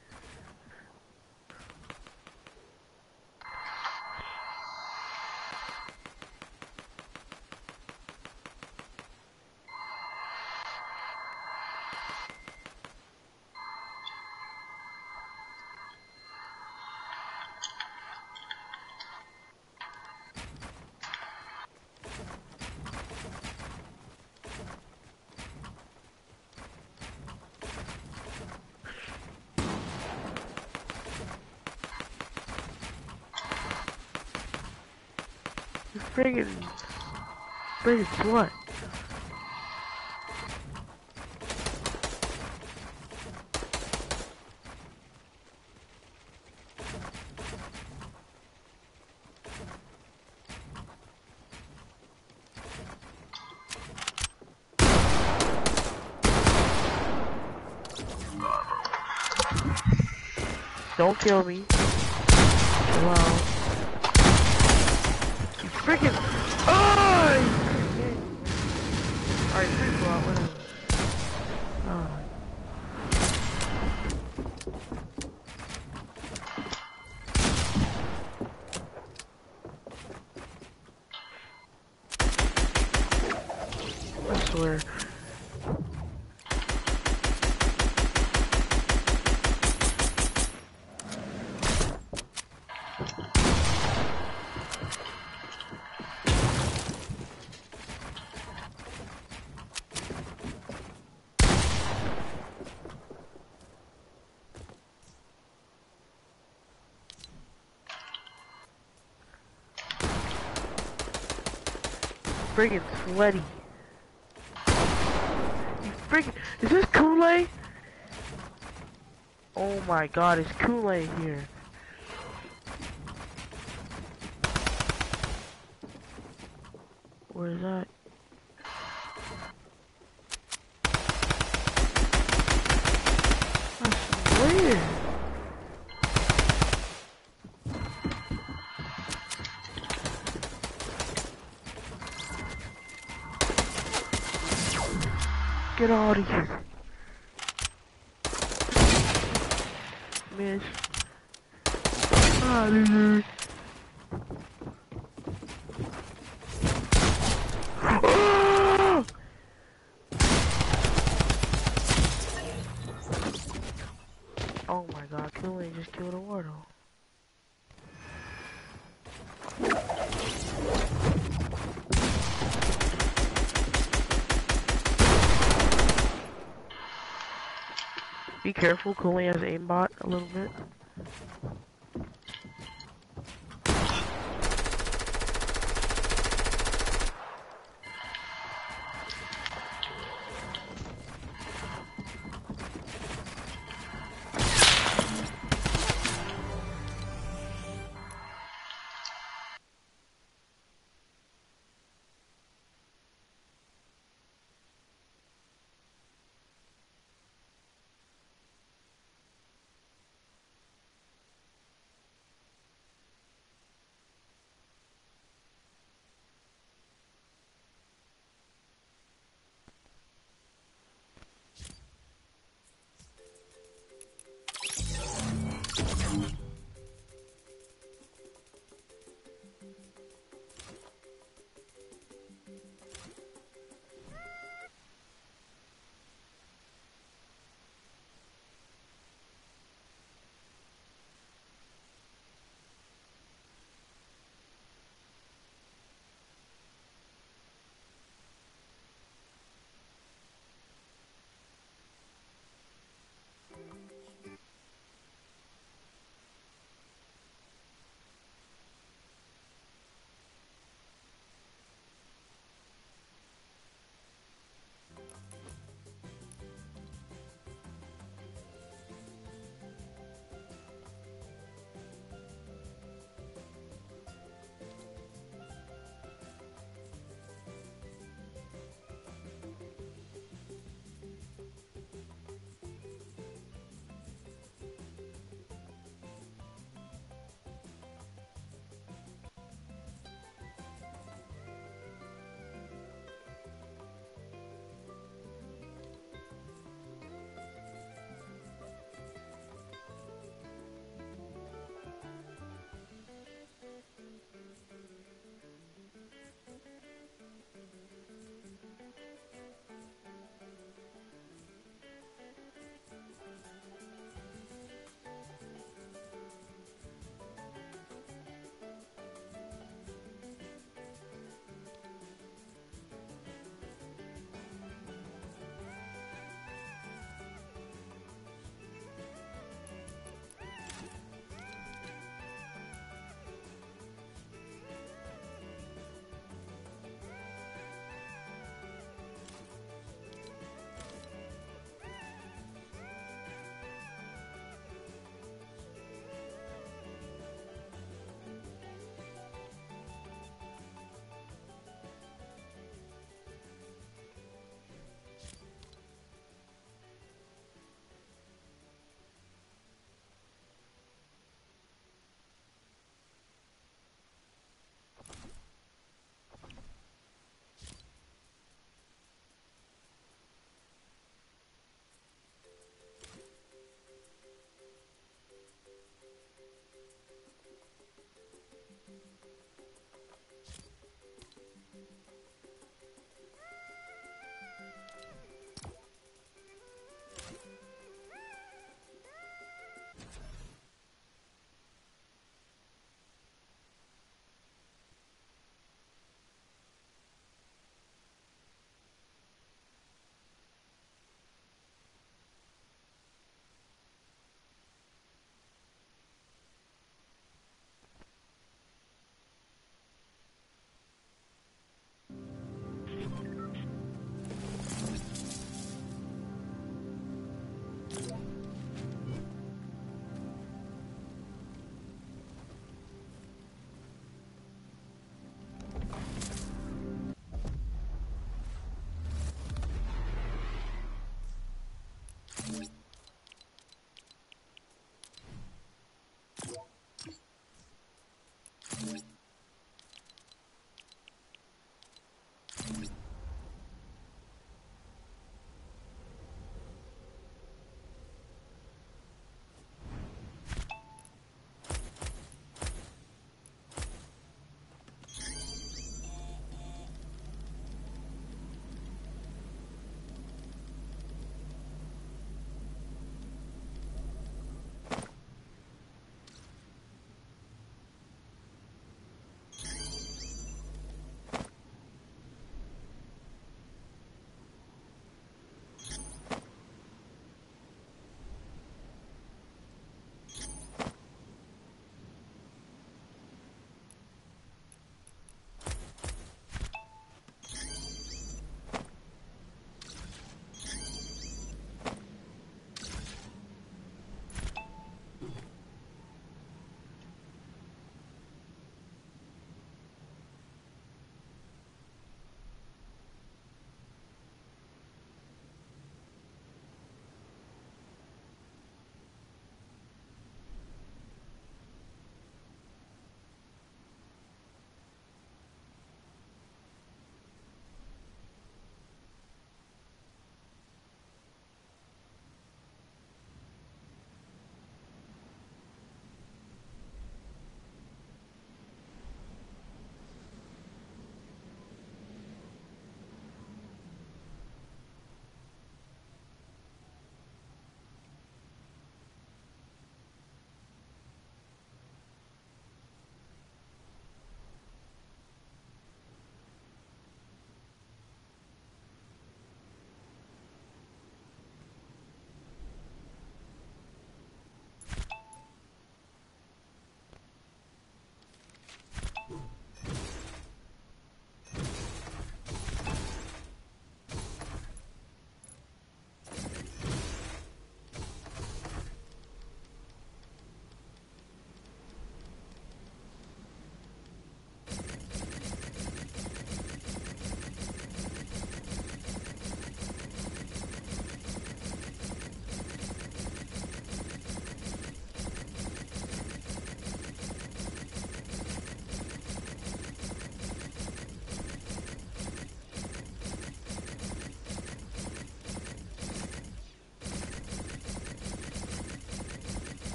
You friggin' friggin' sweat. Don't kill me. Wow. You freaking. Oh! Alright, free throw out, whatever. Oh. I swear. Friggin' sweaty. You friggin'. Is this Kool-Aid? Oh my god, it's Kool-Aid here. Where is that? I swear. Get out of here. Miss. Out of here. Ah! Oh my god, Kool-Aid just killed a Warthog. Be careful, Kool-Aid has aimbot a little bit.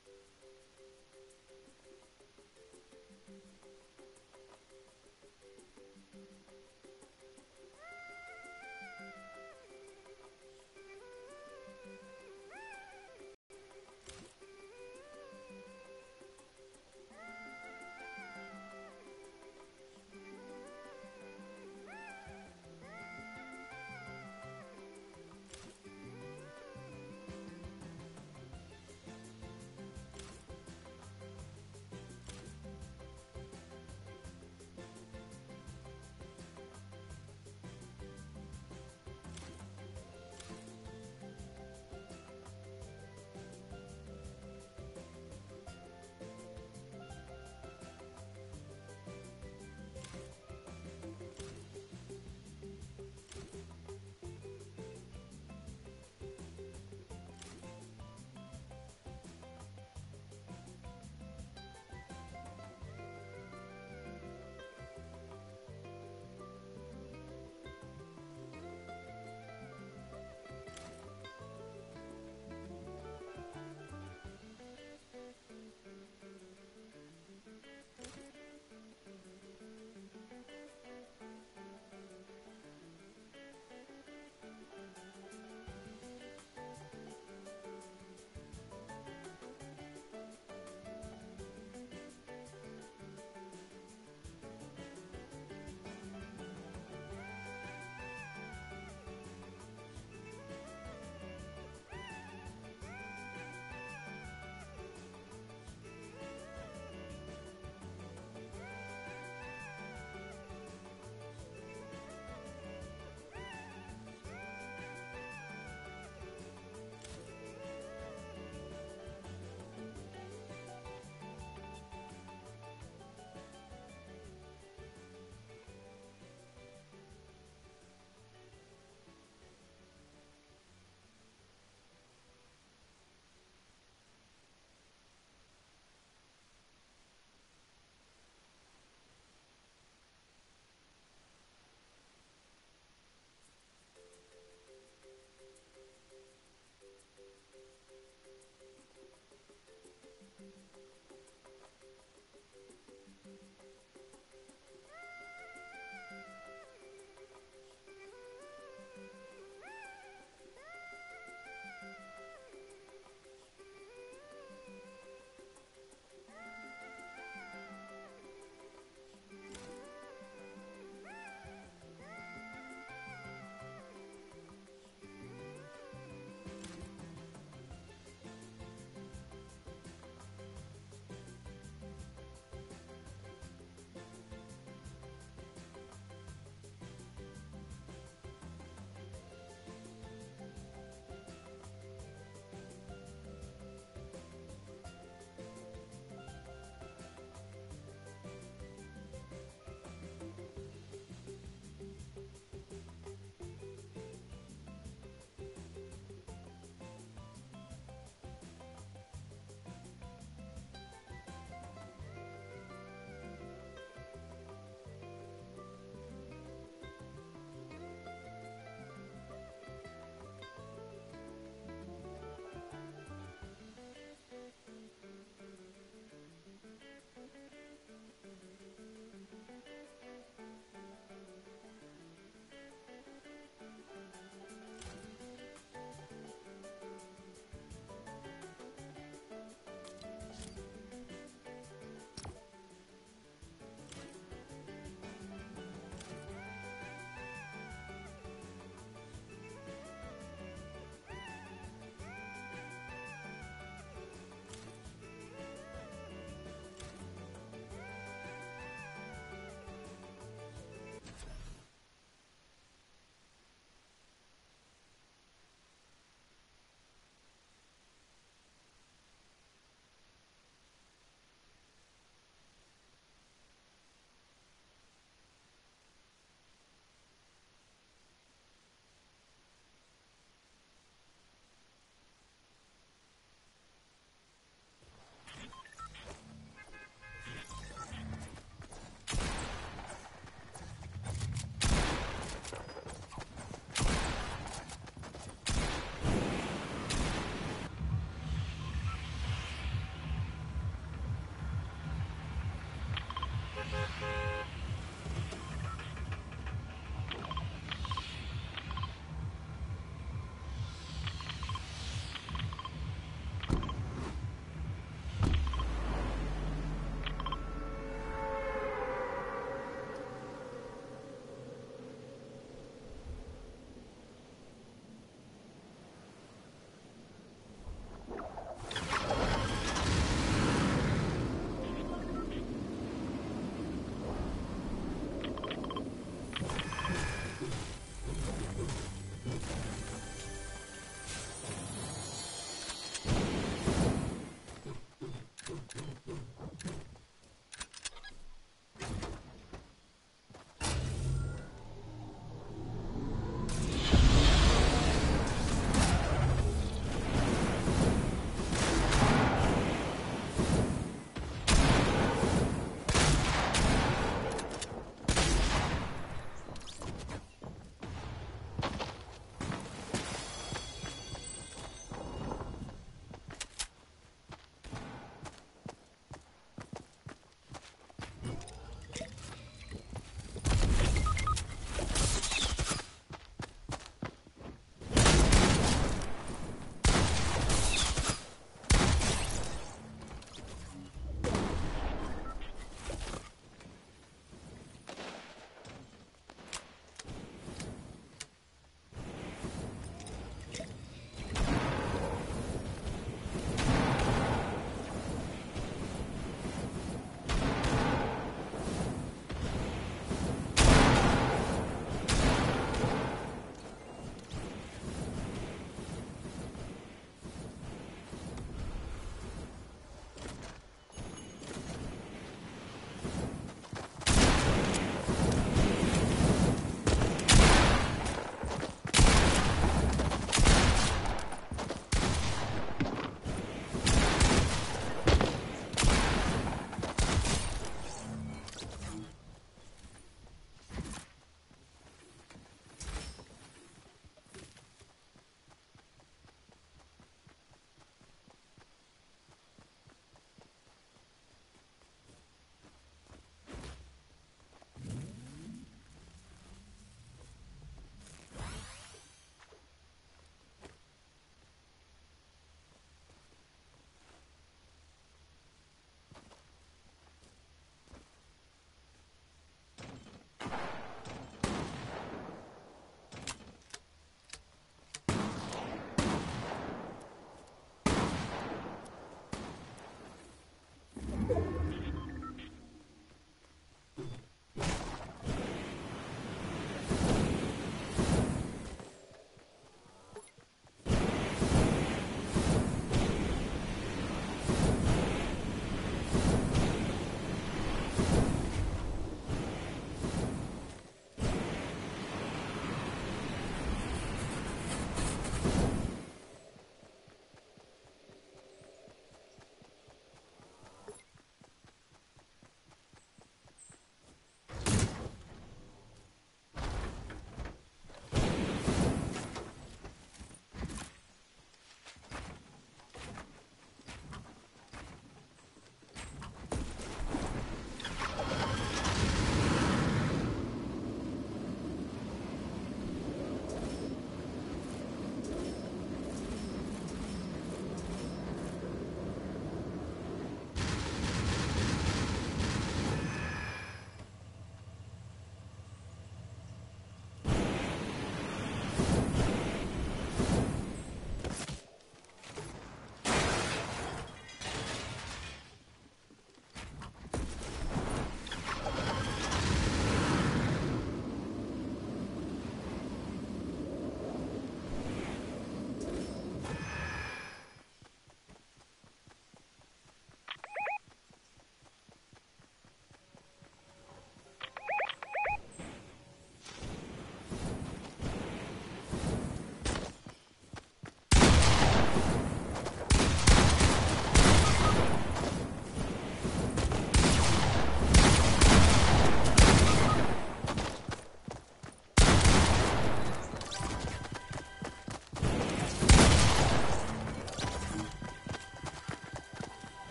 Thank you.